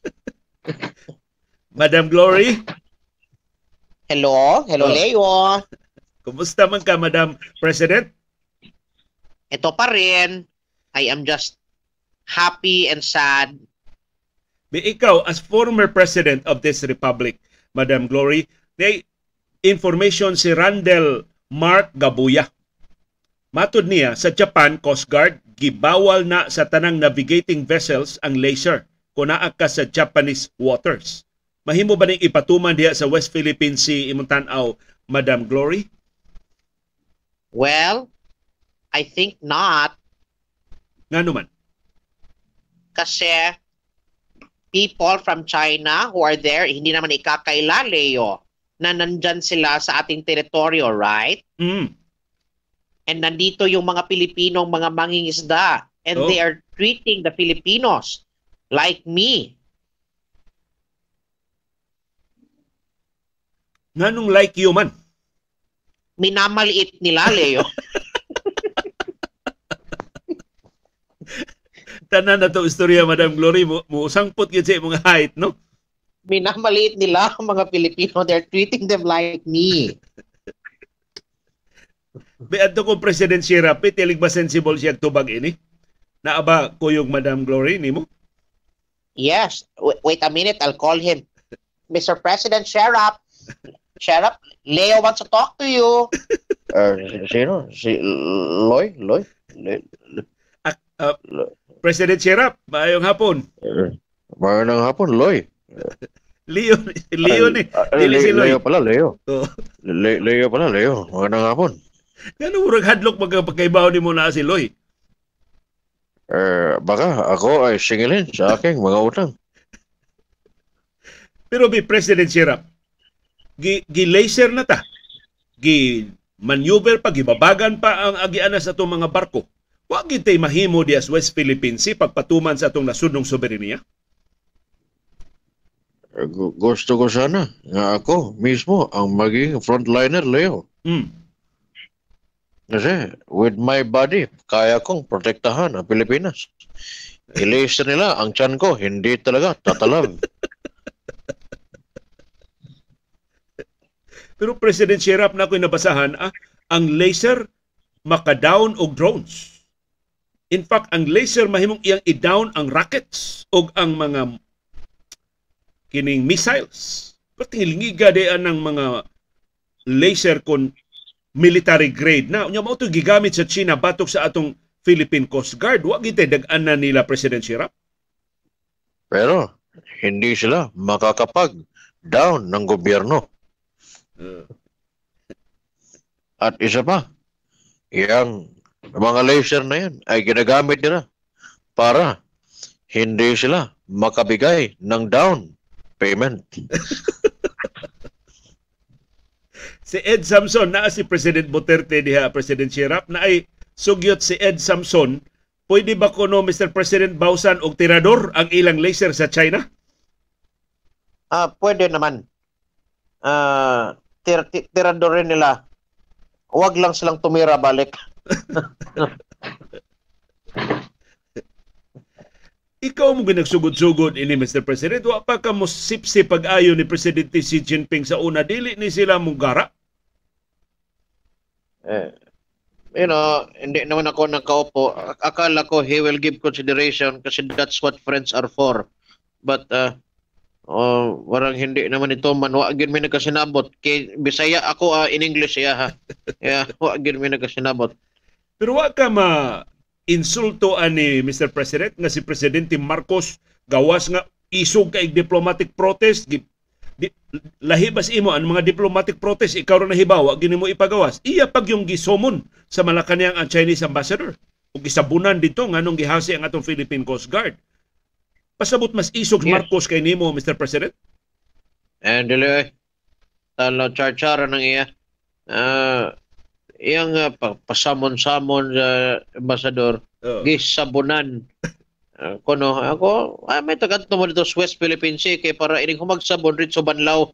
Madam Glory? Hello, Leo. Kumusta man ka, Madam President? Ito pa rin. I am just happy and sad. Be, ikaw, as former President of this Republic, Madam Glory, may information si Randall Mark Gabuya. Matod niya, sa Japan Coast Guard, gibawal na sa tanang navigating vessels ang laser kung naa ka sa Japanese waters. Mahimo ba ning ipatuman diha sa West Philippine Sea imong tan-aw, Madam Glory? Well, I think not. Ngano man? Kasi people from China who are there, hindi naman ikakaila, Leo, na nandyan sila sa ating teritoryo, right? Mm. And nandito yung mga Pilipinong mga mangingisda. And they are treating the Filipinos like me. Nganong like you man? Minamaliit nila, Leo. Tanan na to istorya, Madam Glory, musangpot yun sa imong height, no? Minamaliit nila ang mga Pilipino. They're treating them like me. Beadto ko President Syria, tilig ba sensible siya tubag ini? Naaba ko yung Madam Glory nimo? Yes. Wait a minute, I'll call him. Mr. President Sherap. Sherap, Leo wants to talk to you. Sino? Si Loy? President Syria, maayong hapon. Magandang hapon, Loy. Leo ni. Dili si Loy. Leo pala, Leo. Oh. Leo pala, Leo. Magandang hapon. Kano murag hadlok magpagkaibaw ni mo na si Loy? Baka ako ay singilin sa aking mga utang. Pero President Syria, gi-laser na ta gi maneuver pa, gibabagan pa ang agianan sa atong mga barko. Wa gyud tay mahimo diya sa West Philippine Sea pagpatuman sa atong nasudnong soberenya. Gusto ko sana nga ako mismo ang maging frontliner, Leo. Kasi with my body, kaya kong protektahan ang Pilipinas. Ilaser nila ang tiyan ko, hindi talaga tatalab. Pero President Sherap na ako'y nabasahan, ang laser maka-down og drones. In fact, ang laser mahimong iyang i-down ang rockets o ang mga kining missiles. Patingilingiga diyan ng mga laser kon military grade na. Unya mao to gigamit sa China batok sa atong Philippine Coast Guard. Wa gitay dag-anan nila President Sherap. Pero hindi sila makakapag-down ng gobyerno. At isa pa, yung mga laser na yan ay ginagamit nila para hindi sila makabigay ng down payment. Si Ed Samson, na si President Duterte diha, President Sherap, na ay sugyot si Ed Samson, pwede ba kuno Mr. President bawsan og tirador ang ilang laser sa China? Pwede naman. Tiradorin nila. Huwag lang silang tumira balik. Ikaw mo ginagsugod-sugod ini Mr. President. Wa pa ka mo sipsi pag-ayo ni Presidente Xi Jinping sa una. Dili ni sila mugara. Hindi naman ako nakaupo. Akala ko he will give consideration kasi that's what friends are for. But warang hindi naman ito man. Wagin may nagkasinabot. Kay Bisaya ako in English ha. Wagin may nagkasinabot. Pero wa ka insulto ani Mr. President nga si Presidente Marcos gawas nga isog kay diplomatic protest. Lahibas imo ang mga diplomatic protest ikaw ra nahibawa gini mo ipagawas. Iya pag yung gisomon sa Malacañang ang Chinese ambassador ug gisabunan dito nganong gihasi ang atong Philippine Coast Guard. Pasabot mas isog Marcos kay nimo Mr. President? And dili talo char-chara nang iya. Iyang pasamon-samon sa ambassador gisabunan. Kuno ako may tagadto mo dito sa West Philippine Sea kay para ining humagsabon rit sa Banlaw.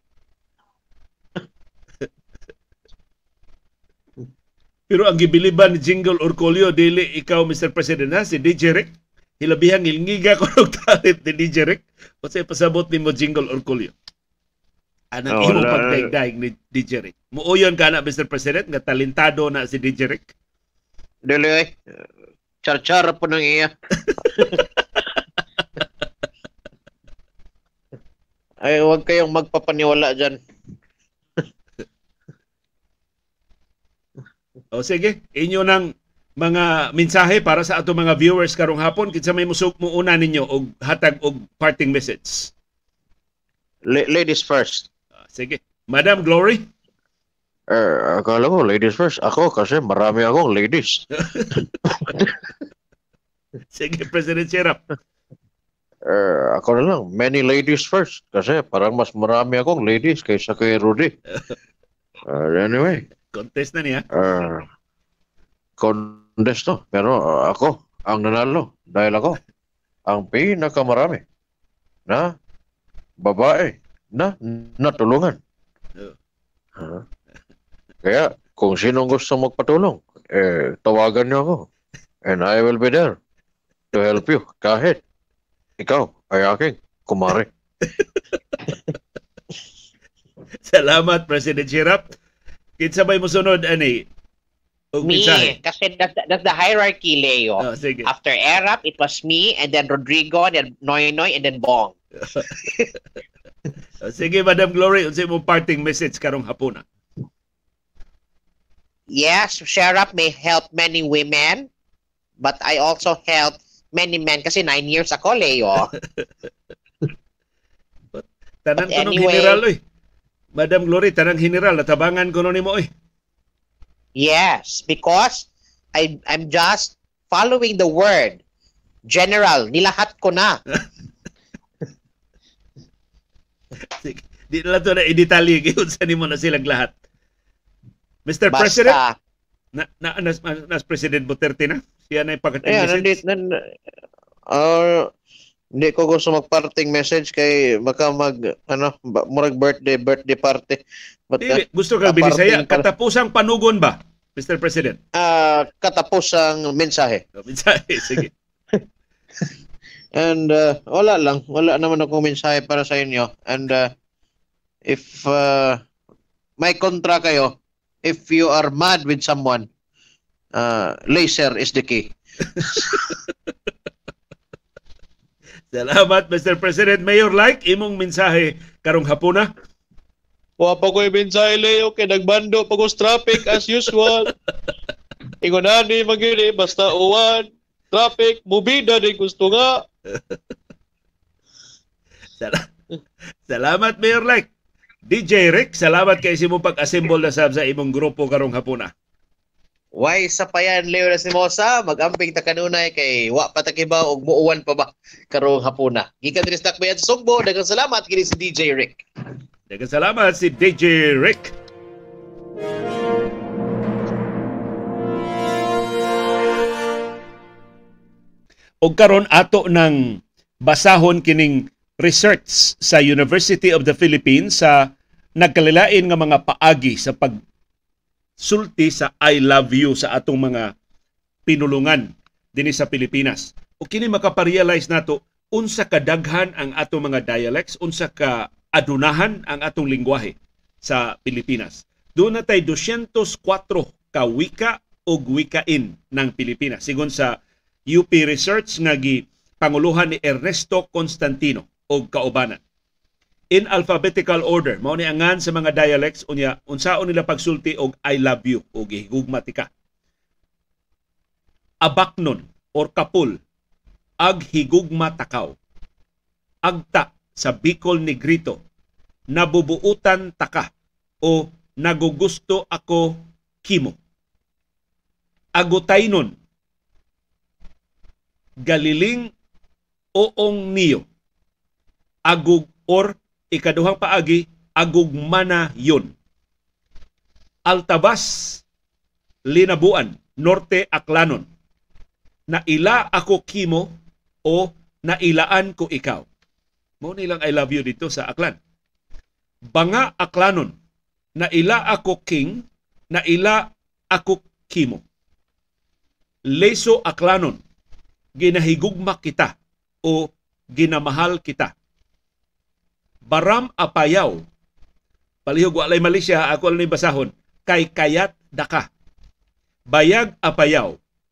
Pero ang gibiliban ni Jingle Orcolio dili ikaw Mr. President ha si DJ Rick. Hilabihang ilngiga ko ng talit ni DJ Rick. O say pasabot ni mo Jingle Orcolio. Anong imo pagdaigdaig ni DJ Rick? Muuyon ka na Mr. President nga talentado na si DJ Rick? Dili char-chara po nang iya. Ay, huwag kayong magpapaniwala dyan. O sige, inyo ng mga mensahe para sa ato mga viewers karong hapon. Kinsa may musok mo una ninyo og hatag og parting message. Ladies first. Sige. Madam Glory? Akala ko ladies first. Ako kasi marami akong ladies. Sige, President Sherap. Ako na lang, many ladies first. Kasi parang mas marami akong ladies kaysa kay Rudy. Anyway. Contest na niya. Contest to. Pero ako ang nanalo. Dahil ako ang pinakamarami na babae na natulungan. Kaya kung sinong gusto magpatulong, tawagan niyo ako. And I will be there to help you. Kahit ikaw ay aking kumare. Salamat, President Sherap. Kinsa may musunod, ani? Me, kasi that's the hierarchy, Leo. Sige. After Erap, it was me, and then Rodrigo, and then Noynoy, and then Bong. Sige, Madam Glory, unsay mo parting message karong hapon na? Yes, Sherap may help many women, but I also help many men kasi 9 years ako, Leo. Tanang anyway, general, oy. Madam Glory, tanang general, natabangan ko ni mo, oy. Yes, because I'm just following the word. General, nilahat ko na. Sige. Di na lang ito na i-detalye. Sa mo na silang lahat. Mr. President, Basta, nas President Duterte na. Siya na yung pagkating Ayan, message. hindi ko gusto magparting message kay baka murag birthday party. But Dili, gusto kang binisaya. parting Katapusang panugon ba, Mr. President? katapos ang mensahe. Mensahe, sige. And wala naman akong mensahe para sa inyo. And if may kontra kayo, if you are mad with someone, laser is the key. Salamat, Mr. President. Mayor Like, imong mensahe karong hapuna. Wa pa ko'y mensahe, Leo, kay nagbando pagos traffic as usual. Ingonani magili, basta uwan, traffic, mubida din gusto nga. Salamat, Mayor Like. DJ Rick, salamat kay imong pag-assemble na sa imong grupo karong hapuna. Why sa payan, Leo Lastimosa, mag-amping ta kanunay kay wa patakibaw og muuwan pa ba karong hapuna. Gikan diri sa Takbayan sa Sugbo, daghang salamat kini si DJ Rick. Daghang salamat si DJ Rick. Og karon ato ng basahon kining research sa University of the Philippines sa nagkalilain nga mga paagi sa pagsulti sa I love you sa atong mga pinulungan dinhi sa Pilipinas. O kini makaparealize nato unsa kadaghan ang atong mga dialects, unsa ka adunahan ang atong lingwahe sa Pilipinas. Doon na tay 204 ka wika o wikain ng Pilipinas sigon sa UP Research nga gipanguluhan ni Ernesto Constantino og kaubanan. In alphabetical order, mao ni angan sa mga dialects unya unsaon nila pagsulti og I love you o gihigugmatika. Abaknon or kapul, aghigugma takaw. Agta sa Bicol Negrito, nabubuutan taka o nagugusto ako kimo. Agutaynon, galiling oong niyo. Agug or ikaduhang paagi, agugmana yun. Altabas, Linabuan, Norte Aklanon. Naila ako kimo o nailaan ko ikaw. Mo nilang I love you dito sa Aklan. Banga Aklanon, naila ako king, naila ako kimo. Leso Aklanon, ginahigugma kita o ginamahal kita. Baram Apayaw, palihog walay Malaysia, ako lang basahon, kay kayat daka. Bayag Apayaw,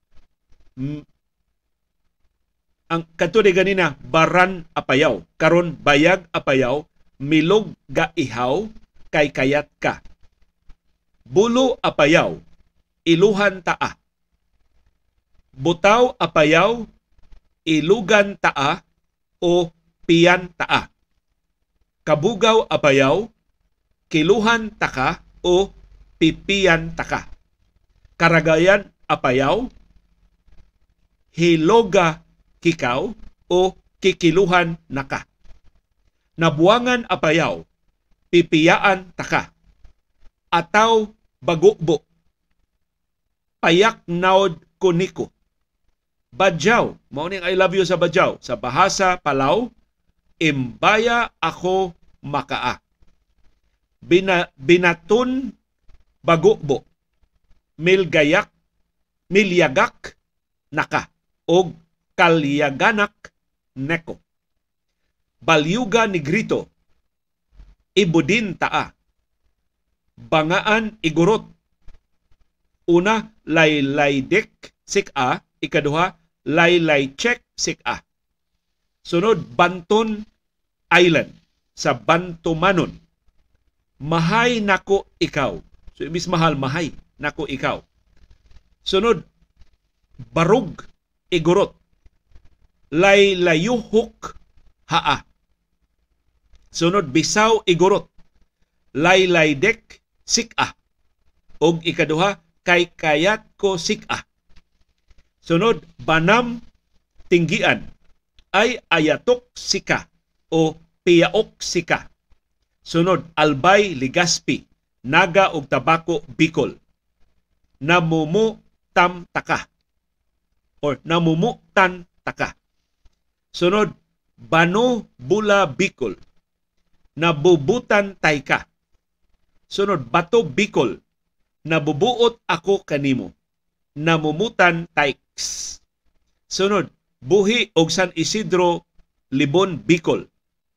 ang kanto ni ganina, Baran Apayaw, karon Bayag Apayaw, milog ga ihaw, kay kayat ka. Bulo Apayaw, iluhan taa. Butaw Apayaw, ilugan taa o piyan taa. Kabugaw Apayaw, kiluhan taka o pipiyan taka. Karagayan Apayaw, hiloga kikaw o kikiluhan naka. Nabuangan Apayaw, pipiyaan taka. Ataw bagukbo, payak naod kuniko. Badyaw, mao ning I love you sa Badyaw. Sa bahasa Palaw, imbaya ako makaa. Binatun bagukbo, milyagak naka, og kalyaganak neko. Balyuga Negrito, ibudin taa. Bangaan igurot. Una, laylaydek sik-a. Ikaduha, laylaychek sik-a. Sunod, Banton Island sa Bantumanon. Mahay nako ikaw. So, ibig mahal, mahay nako ikaw. Sunod, Barug Igorot. Laylayuhok haa. Sunod, Bisaw Igorot. Laylaydek sik-a. Og ikaduha, kay kayat ko sik-a. Sunod, Banam Tinggian ay ayatok sika o piyaok sika. Sunod, Albay Ligaspi, Naga og Tabako Bicol. namumutam taka or namumutan taka. Sunod, Bano Bula Bicol, nabubutan tay ka. Sunod, Bato Bicol, nabubuot ako kanimo, namumutan tayks. Sunod, Buhi og San Isidro Libon Bicol,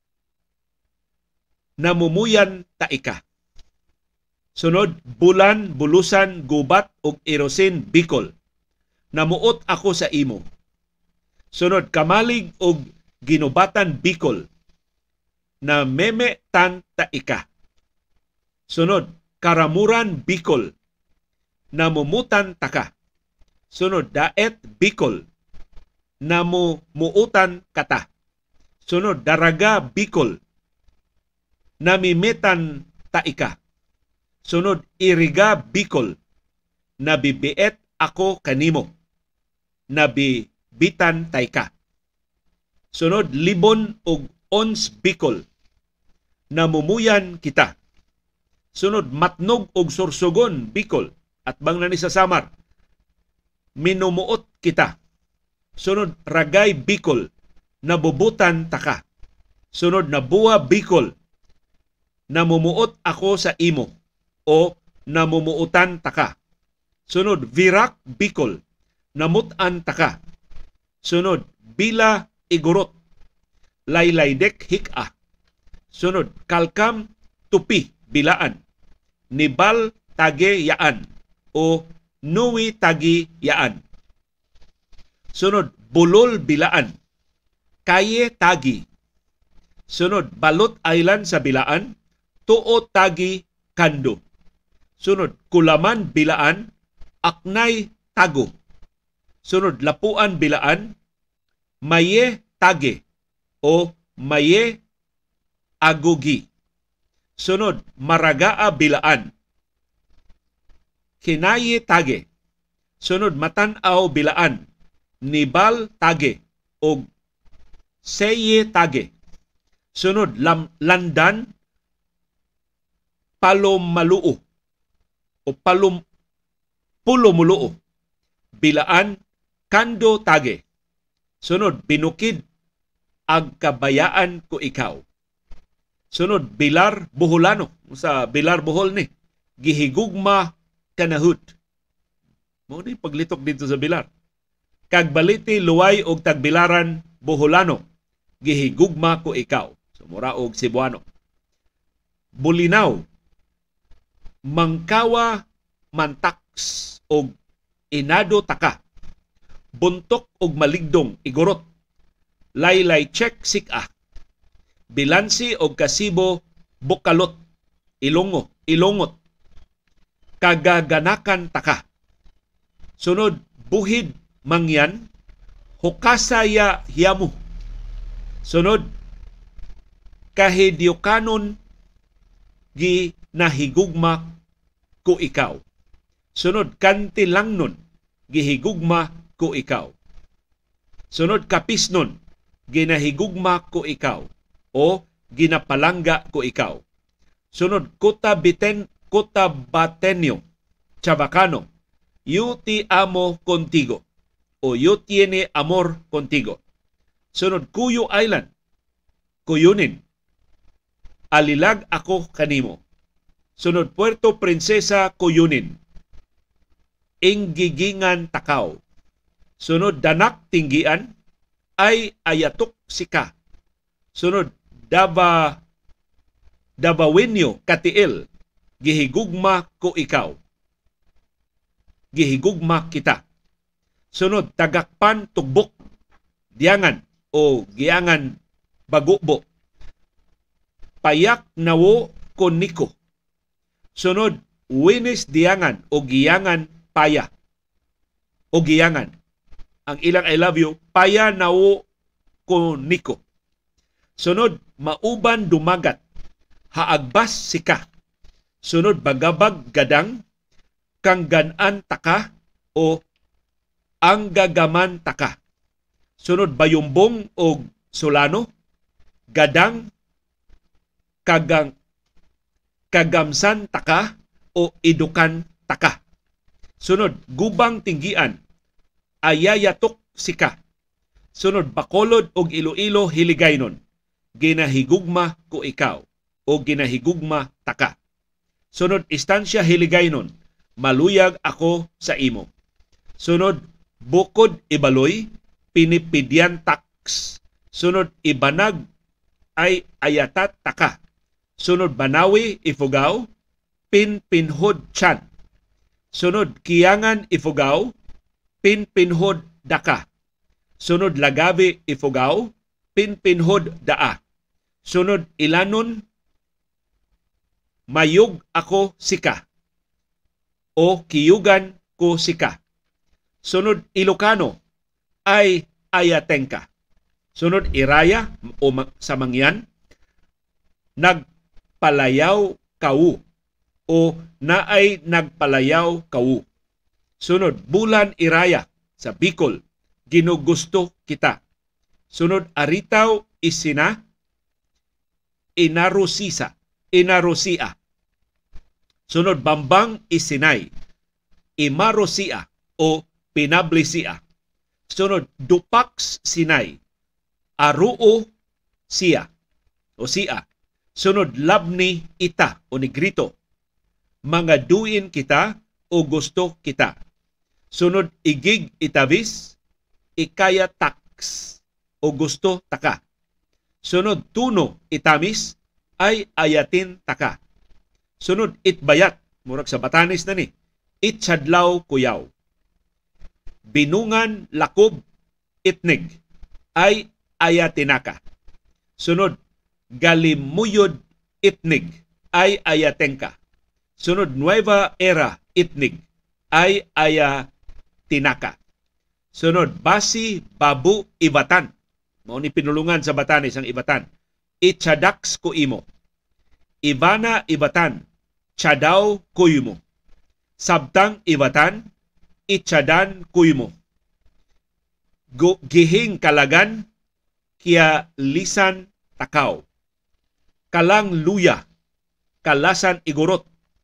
namumuyan taika. Sunod, Bulan, Bulusan, Gubat ug Irosin Bicol, namuot ako sa imo. Sunod, Kamalig ug Ginubatan Bicol, na meme tan taika. Sunod, Karamuran Bicol, namumutan taka. Sunod, Daet Bicol, namumuutan kata. Sunod, Daraga Bicol, namimitan taika. Sunod, Iriga Bicol, nabibiet ako kanimo, nabibitan taika. Sunod, Libon ug Ons Bicol, namumuyan kita. Sunod, Matnog ug Sorsogon Bicol, at bang na ni sa Samar, minumuot kita. Sunod, Ragay Bicol, nabubutan taka. Sunod, Nabua Bicol, namumuot ako sa imo o namumuutan taka. Sunod, Virac Bicol, namutan taka. Sunod, Bila Igorot, Laylaydek Hika. Sunod, Kalkam Tupi Bilaan, Nibal Tage Yaan o Nuwi Tagi Yaan. Sunod, Bulol Bilaan, Kaye Tagi. Sunod, Balot Island sa Bilaan, Tuo Tagi Kando. Sunod, Kulaman Bilaan, Aknay Tago. Sunod, Lapuan Bilaan, Maye Tage o Maye Agugi. Sunod, Maragaa Bilaan, Kinaye Tage. Sunod, Matanaw Bilaan, Nibal Tage o Seye Tage. Sunod, Landan Palomaluo o Pulomuluo, Bilaan Kando Tage. Sunod, Binukid Agkabayaan ko ikaw. Sunod, Bilar Buholano, sa Bilar Bohol ni, Gihigugma Kanahut. Mo ni paglitok dito sa Bilar. Kagbaliti Luway og Tagbilaran Boholano, Gihigugma ko ikaw. So mura og Cebuano. Bulinaw, Mangkawa Mantaks og Inado Taka, Buntok og Maligdong Igorot, Laylay Check Sika, Bilansi og Kasibo Bukalot, Ilongot, Kagaganakan Taka. Sunod, Buhid Mangyan, Hukasaya Hiyamu. Sunod, Kahidyokanon gi nahigugma ko ikaw. Sunod, Kantilangnon, gihigugma ko ikaw. Sunod, Kapisnon, ginahigugma ko ikaw o ginapalangga ko ikaw. Sunod, Cotabatenyo, Chabacano, yo te amo contigo o yo tiene amor contigo. Sunod, Cuyo Island, Cuyunin, alilag ako kanimo. Sunod, Puerto Princesa, Cuyunin, inggigingan takaw. Sunod, Danak Tinggian, ay ayatok sika. Sunod, Dabawinyo Katiil, gihigugma ko ikaw. Gihigugma kita. Sunod, Tagakpan Tugbok, Diangan o Giangan Bagubo, Payak Nawo Koniko. Sunod, Winis Diangan o Giangan Paya o Giangan. Ang ilang I love you, Paya Nawo Koniko. Sunod, Mauban Dumagat, Haagbas Sika. Sunod, Bagabag Gadang, Kangganan Taka o Ang Gagaman Taka. Sunod, Bayumbong o Solano, Gadang, Kagamsan Taka o Idukan Taka. Sunod, gubang tinggian, ayayatok sika. Sunod, bakolod og Iloilo hiligaynon, ginahigugma ko ikaw o ginahigugma taka. Sunod, istansya hiligaynon, maluyag ako sa imo. Sunod, bukod ibaloy, pinipidyan tax. Sunod, ibanag ay ayatat taka. Sunod, banawi ifugaw, pinpinhod tiyan. Sunod, kiyangan ifugaw, pinpinhod daka. Sunod, lagabi ifugaw, pinpinhod daa. Sunod, ilanon, mayug ako sika o kiyugan ko sika. Sunod, Ilocano ay ayatengka. Sunod, Iraya o sa mangyan, nagpalayaw kau o naay nagpalayaw kau. Sunod, Bulan Iraya sa Bicol, ginugusto kita. Sunod, Aritaw isina, inarusia. Sunod, Bambang isinay, imarosia o pinablisia. Sunod, Dupax sinay, aruo siya o siya. Sunod, Labni ita o negrito, mga duin kita o gusto kita. Sunod, Igig itabis, ikaya tax o gusto taka. Sunod, Tuno itamis, ay ayatin taka. Sunod, Itbayat, murag sa Batanes na ni, Itsadlaw kuyaw. Binungan lakob itnig, ay ayatinaka. Sunod, Galimuyod itnig, ay ayatengka. Sunod, Nueva Era itnig, ay ayatinaka. Sunod, Basi Babu Ibatan, mao ni pinulungan sa Batanes ang Ibatan, Itsadaks ko imo. Ivana Ibatan, Chadaw kuymo. Sabtang Ibatan, Itsadan kuymo. Gihing kalagan, kia lisan takaw. Kalang luya, kalasan igurot.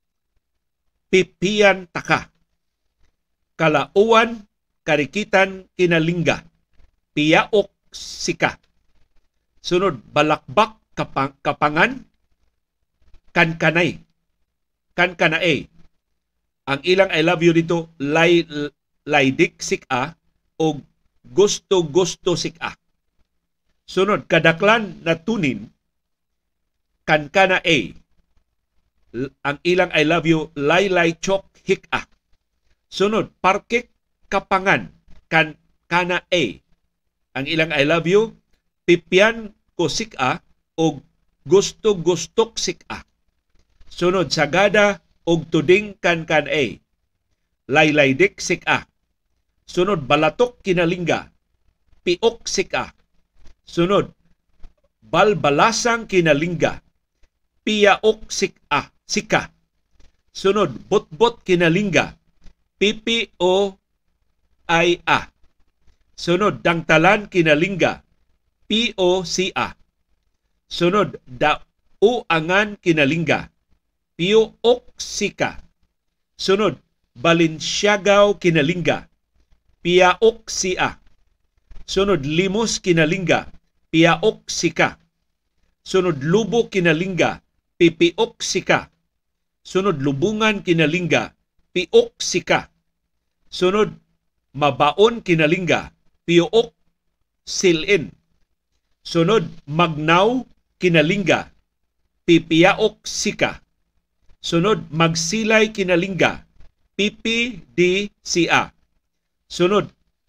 Pipian taka. Kalauan, karikitan kinalingga. Piyaok sika. Sunod, balakbak kapangan, kankanay. Kankanae. Ang ilang I love you dito, laydik sika o gusto sika. Sunod, kadaklan na tunin, kankanae. Ang ilang I love you, laylay chok hika. Sunod, parkik kapangan, kankanae. Ang ilang I love you, pipian ko sika o gusto sika. Sunod, sagada og tuding kankanae, laylaydik sika. Sunod, balatok kinalingga, piok sika. Sunod, balbalasang kinalingga, piyaok sika. Sunod, botbot kinalingga, pipi o ay a. Sunod, dangtalan kinalingga, POCA. Sunod, dauangan kinalingga, PIOOXICA. Sunod, Balinsiyagaw kinalingga, PIAOXIA. Sunod, Limos kinalingga, PIAOXICA. Sunod, Lubo kinalingga, PIPIOXICA. Sunod, Lubungan kinalingga, PIOXICA. Sunod, Mabaon kinalingga, PIOOK silin. Sunod, Magnaw kinalingga, pipiyaok sika. Sunod, magsilay kinalingga, PPDCA. Sunod,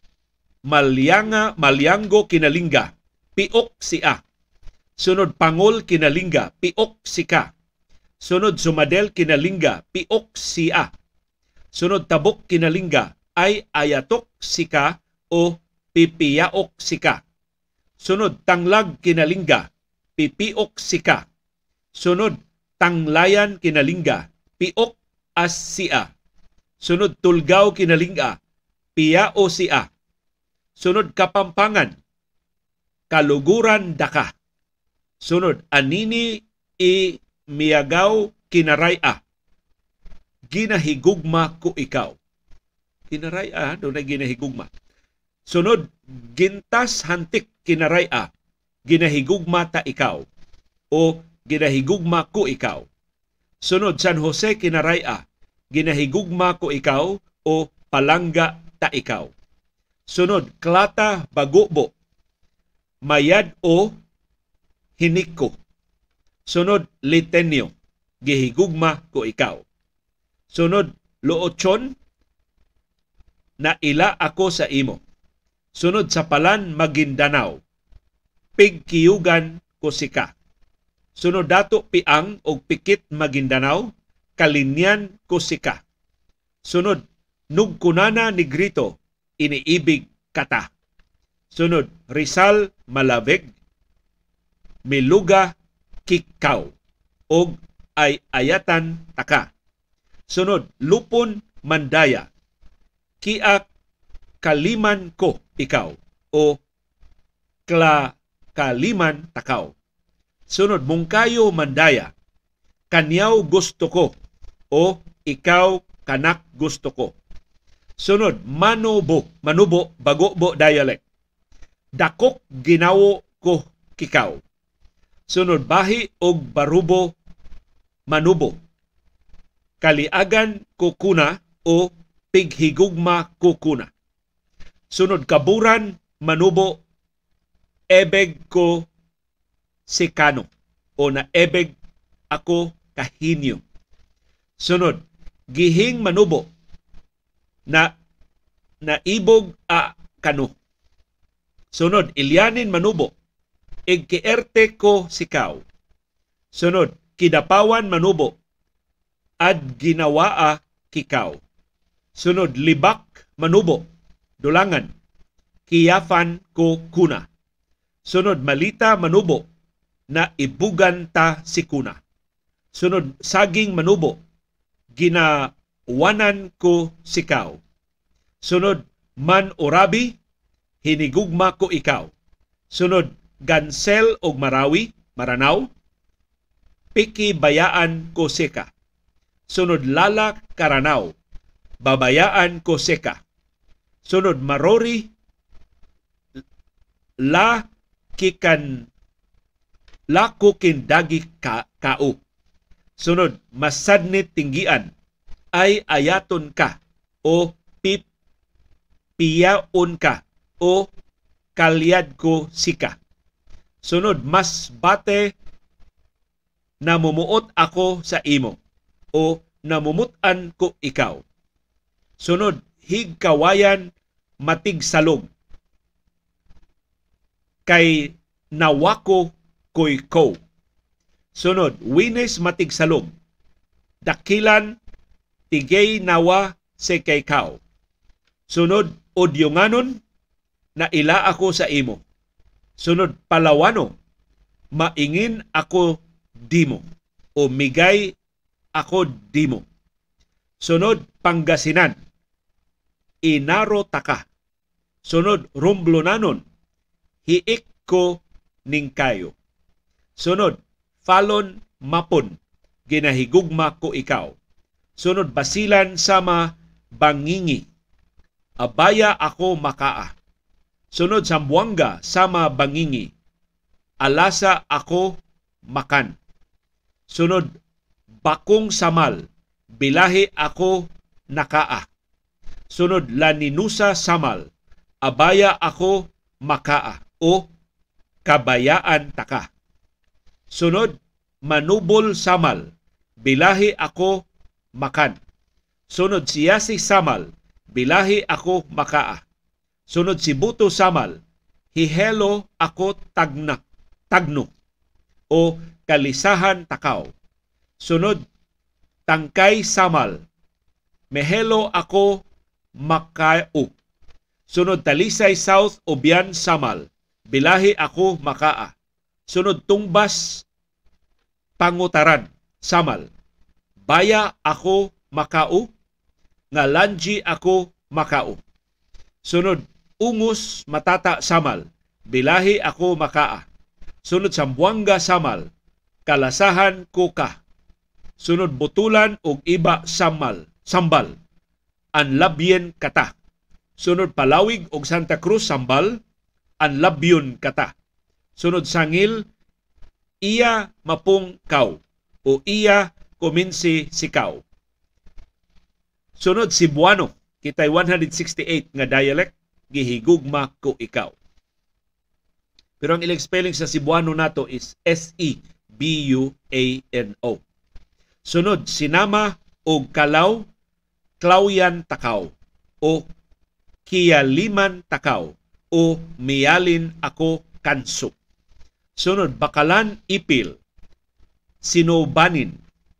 malyango kinalingga, piok siya. Sunod, pangol kinalingga, piok sika. Sunod, sumadel kinalingga, piok siya. Sunod, tabok kinalingga, ay ayatok sika o pipiyaok sika. Sunod, tanglag kinalingga, pipiok sika. Sunod, tanglayan kinalingga, piok as siya. Sunod, tulgaw kinalingga, piyao siya. Sunod, kapampangan, kaluguran daka. Sunod, anini i miyagaw kinaraya, ginahigugma ko ikaw. Kinaraya, doon na ginahigugma. Sunod, gintas hantik kinaraya, ginahigugma ta ikaw o ginahigugma ko ikaw. Sunod, San Jose kinaraya, ginahigugma ko ikaw o palangga ta ikaw. Sunod, klata bagubo, mayad o hinik ko. Sunod, litenyo, gihigugma ko ikaw. Sunod, loochon, na ila ako sa imo. Sunod, sa palan Maguindanao, pigkiyugan ko sika. Sunod, dato piang o pikit Maguindanao, kalinyan ko sika. Sunod, nugkunana ni grito, iniibig kata. Sunod, Rizal Malavig, miluga kikaw, og ay ayatan taka. Sunod, lupon mandaya, kiak kaliman ko ikaw, o kaliman takaw. Sunod, mungkayo mandaya, kanyaw gusto ko, o ikaw kanak gusto ko. Sunod, manubo bagobo dialect, dakok ginawo ko kikaw. Sunod, bahi og barubo manubo, kaliagan ko kuna o pighigugma ko kuna. Sunod, kaburan manubo, ebeg ko sikano o na ebeg ako kahinyo. Sunod, gihing manubo, na naibog a kano. Sunod, ilyanin manubo, igkierte ko sikaw. Sunod, kidapawan manubo, ad ginawaa kikaw. Sunod, libak manubo, dulangan, kiyafan ko kuna. Sunod, malita manubo, na ibugan ta si kuna. Sunod, saging manubo, ginawanan ko sikaw. Sunod, man orabi, hinigugma ko ikaw. Sunod, gansel og marawi, maranaw, piki bayaan ko sika. Sunod, lala karanaw, babayaan ko sika. Sunod, marori, la kukin dagi kao. Sunod, masadnit tinggian, ay ayaton ka o piyaon ka o kalyad ko sika. Sunod, mas bate namumuot ako sa imo o namumutan ko ikaw. Sunod, higkawayan matigsalog, kay nawako koy ko. Sunod, winis matigsalog, dakilan tigay nawa se kay kao. Sunod, odyonganon, na ila ako sa imo. Sunod, palawano, maingin ako dimo o migay ako dimo. Sunod, Pangasinan, inaro taka. Sunod, Rumblonanon, hiik ko ning kayo. Sunod, Falon mapon, ginahigugma ko ikaw. Sunod, Basilan sama bangingi, abaya ako makaa. Sunod, Sambuanga sama bangingi, alasa ako makan. Sunod, Bakong samal, bilahi ako nakaa. Sunod, Laninusa samal, abaya ako makaa o kabayaan taka. Sunod, Manubol samal, bilahi ako makan. Sunod, Siyasi samal, bilahi ako makaa. Sunod, Sibuto samal, hihelo ako tagno o kalisahan takaw. Sunod, Tangkay samal, mehelo ako makao. Sunod, Talisay South Obian samal, bilahi ako makaa. Sunod, Tungbas Pangutaran samal, baya ako makao, nga lanji ako makao. Sunod, Ungus Matata samal, bilahi ako makaa. Sunod, Sambuanga samal, kalasahan ko ka. Sunod, Butulan og iba sambal, anlabyen kata. Sunod Palawig og Santa Cruz Sambal, anlabyon kata. Sunod Sangil, iya mapung kaw o iya kuminsi sikaw. Sunod Cebuano, kitay 168 nga dialect, gihigugma ko ikaw. Pero ang ilang spelling sa Cebuano nato is S-E-B-U-A-N-O. Sunod, sinama o kalaw, klawyan takaw o kiyaliman takaw o miyalin ako kanso. Sunod, bakalan ipil, sinobanin,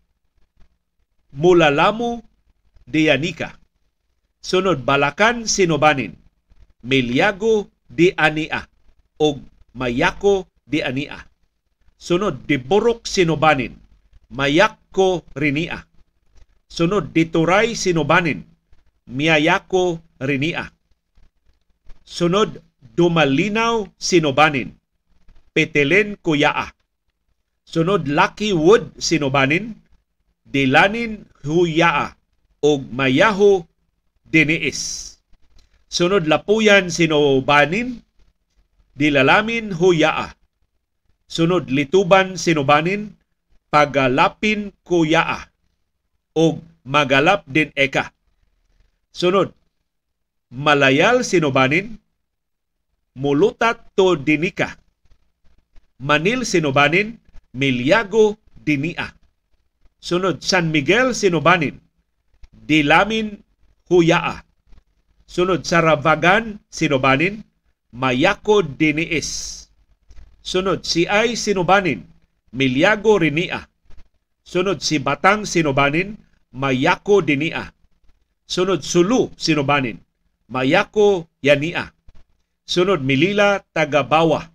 mulalamo dianika. Sunod, balakan sinobanin, milyago di ania o mayako di ania. Sunod, diburok sinobanin, mayako rinia. Sunod, dituray sinobanin, miyayako rinia. Sunod, dumalinaw sinobanin, petelen kuyaa. Sunod, lucky wood sinobanin, dilanin huyaa o mayaho diniis. Sunod, lapuyan sinobanin, dilalamin huyaa. Sunod, lituban sinobanin, pagalapin kuyaa o magalap din eka. Sunod, malayal sinobanin, mulutat to dinika. Manil sinobanin, milyago dinia. Sunod, San Miguel sinobanin, dilamin huyaa. Sunod, Saravagan sinobanin, mayako diniis. Sunod, Siay sinobanin, milyago rinia. Sunod, si Batang sinobanin, mayako dinia. Sunod, Sulu sinobanin, mayako yania. Sunod, Milila Tagabawa,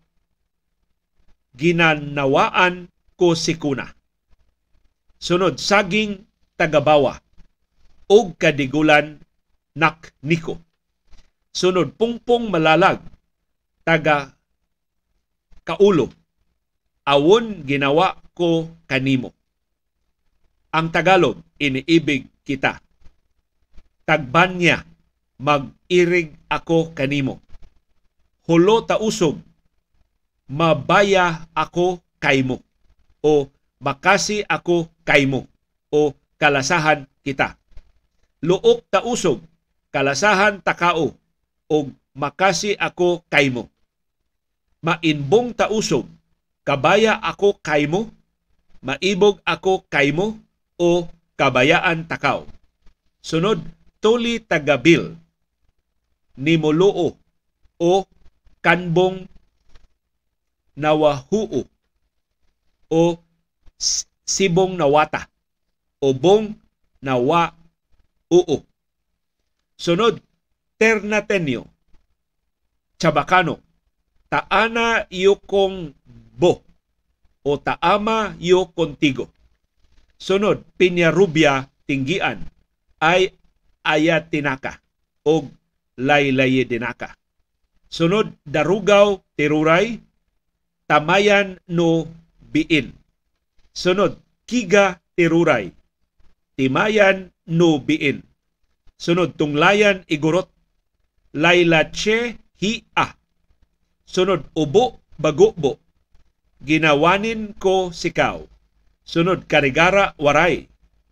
ginanawaan ko sikuna. Sunod, Saging Tagabawa, og kadigulan nak niko. Sunod, Pungpong Malalag, taga kaulo, awon ginawa ko kanimo. Ang Tagalog, iniibig kita. Tagbanya, mag-irig ako kanimo. Hulo tausog, mabaya ako kaymo. O makasi ako kaymo. O kalasahan kita. Luok tausog, kalasahan takao. O makasi ako kaymo. Mainbong tausog, kabaya ako kaymo. Maibog ako kaymo. O kabayaan takaw. Sunod, tuli tagabil, nimuluo o kanbong nawahuu o sibong nawata o bong nawa uu. Sunod, ternatenyo, chabacano, taana iyo kong bo o taama iyo contigo. Sunod, pinyarubya tinggian ay ayatinaka o laylayedinaka. Sunod, darugaw tiruray, tamayan no biin. Sunod, kiga tiruray, timayan no biin. Sunod, tunglayan igurot, laylache hi'a. Sunod, ubo bagubo, ginawanin ko sikaw. Sunod, karigara waray,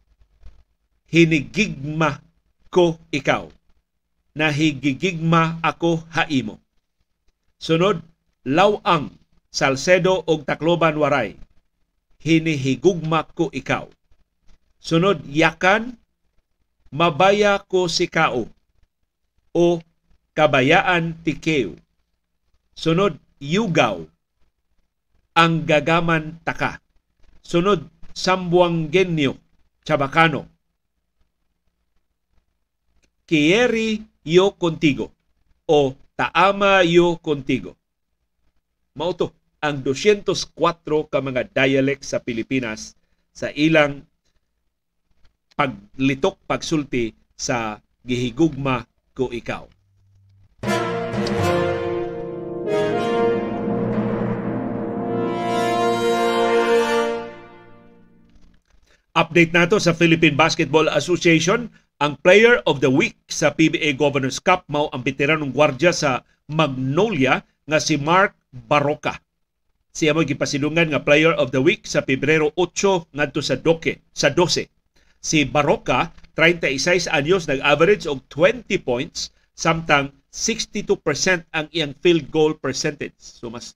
hinigigma ko ikaw. Nahigigigma ako haimo. Sunod, lawang, Salcedo og Tacloban waray, hinihigugma ko ikaw. Sunod, yakan, mabaya ko sikao o kabayaan tikeo. Sunod, yugaw, ang gagaman taka. Sunod, sambuangenyo, chabacano, kieri yo contigo o taama yo contigo. Mauto ang 204 ka mga dialect sa Pilipinas sa ilang paglitok pagsulti sa gihigugma ko ikaw. Update nato sa Philippine Basketball Association. Ang Player of the Week sa PBA Governors Cup mao ang veteranong gwardya sa Magnolia nga si Mark Barroca. Siya mo gipasilungan nga Player of the Week sa Pebrero 8 ngadto sa 12. Si Barroca, 36 anyos, nag-average og 20 points samtang 62% ang iyang field goal percentage. So mas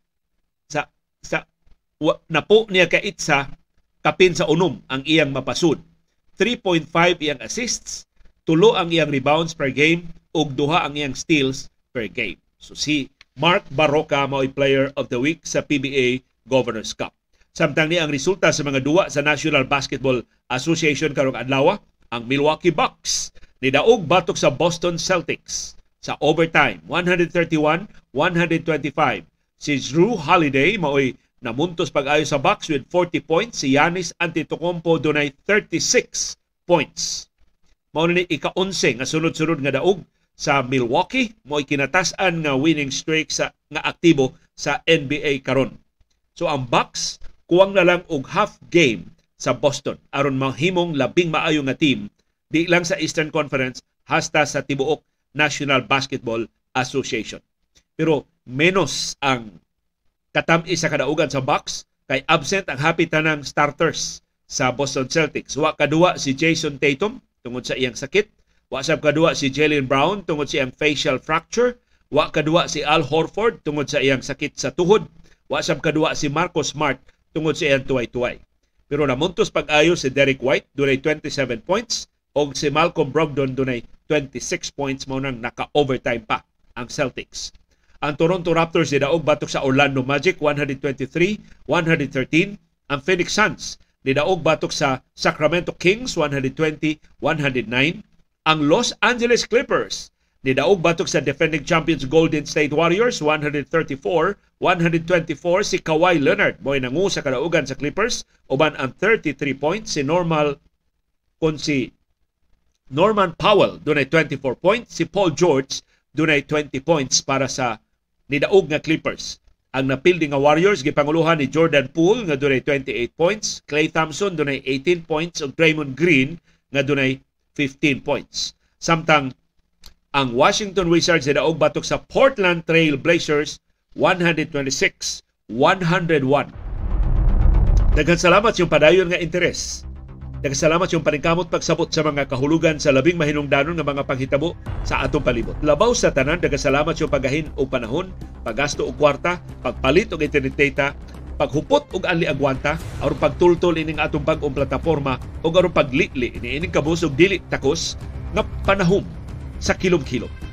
napo niya ka itsa kapin sa unom ang iyang mapasud. 3.5 iyang assists, 3 ang iyang rebounds per game ug 2 ang iyang steals per game. So si Mark Barroca mao'y Player of the Week sa PBA Governors Cup. Samtang ni ang resulta sa mga duwa sa National Basketball Association karong adlaw, ang Milwaukee Bucks nidaog batok sa Boston Celtics sa overtime 131-125. Si Jrue Holiday mao'y namuntos pag-ayo sa Bucks with 40 points. Si Giannis Antetokounmpo dunay 36 points. Mao ni ika-11 nga sunod-sunod nga daog sa Milwaukee, mo'y kinatasan nga winning streak nga aktibo sa NBA karon. So ang Bucks kuwang na lang og half game sa Boston aron mahimong labing maayo nga team di lang sa Eastern Conference hasta sa tibuok National Basketball Association. Pero menos ang katami sa kadaugan sa Bucks kay absent ang happy tanang starters sa Boston Celtics. Wa kaduwa si Jason Tatum tungod sa iyang sakit. Wa sab kaduwa si Jaylen Brown tungod sa iyang facial fracture. Wa kaduwa si Al Horford tungod sa iyang sakit sa tuhod. Wa sab kaduwa si Marcus Smart tungod sa iyang tuway-tuway. Pero namuntos pag-ayo si Derek White dunay 27 points og si Malcolm Brogdon dunay 26 points, mao nang naka-overtime pa ang Celtics. Ang Toronto Raptors nidaog batok sa Orlando Magic 123-113. Ang Phoenix Suns nidaog batok sa Sacramento Kings 120-109. Ang Los Angeles Clippers nidaog batok sa defending champions Golden State Warriors 134-124. Si Kawhi Leonard mo'y nangu sa kadaugan sa Clippers uban ang 33 points. Si Norman Powell dunay 24 points. Si Paul George dunay 20 points para sa nidaog nga Clippers. Ang napildi nga Warriors gipanguluhan ni Jordan Poole nga dunay 28 points, Klay Thompson dunay 18 points ug Draymond Green nga dunay 15 points. Samtang ang Washington Wizards nidaog batok sa Portland Trail Blazers 126-101. Daghang salamat yung padayon nga interes. Daghang salamat yung paningkamot pagsabot sa mga kahulugan sa labing mahinungdanon nga mga panghitabo sa atong palibot. Labaw sa tanan, daghang salamat yung pagahin o panahon, paggasto og kwarta, pagpalit og internet data, paghupot og anli agwanta, aron pagtultol ining atong bag-ong plataporma o aron paglitli ini ining kabus og dili takos nga panahom sa Kilumkilom.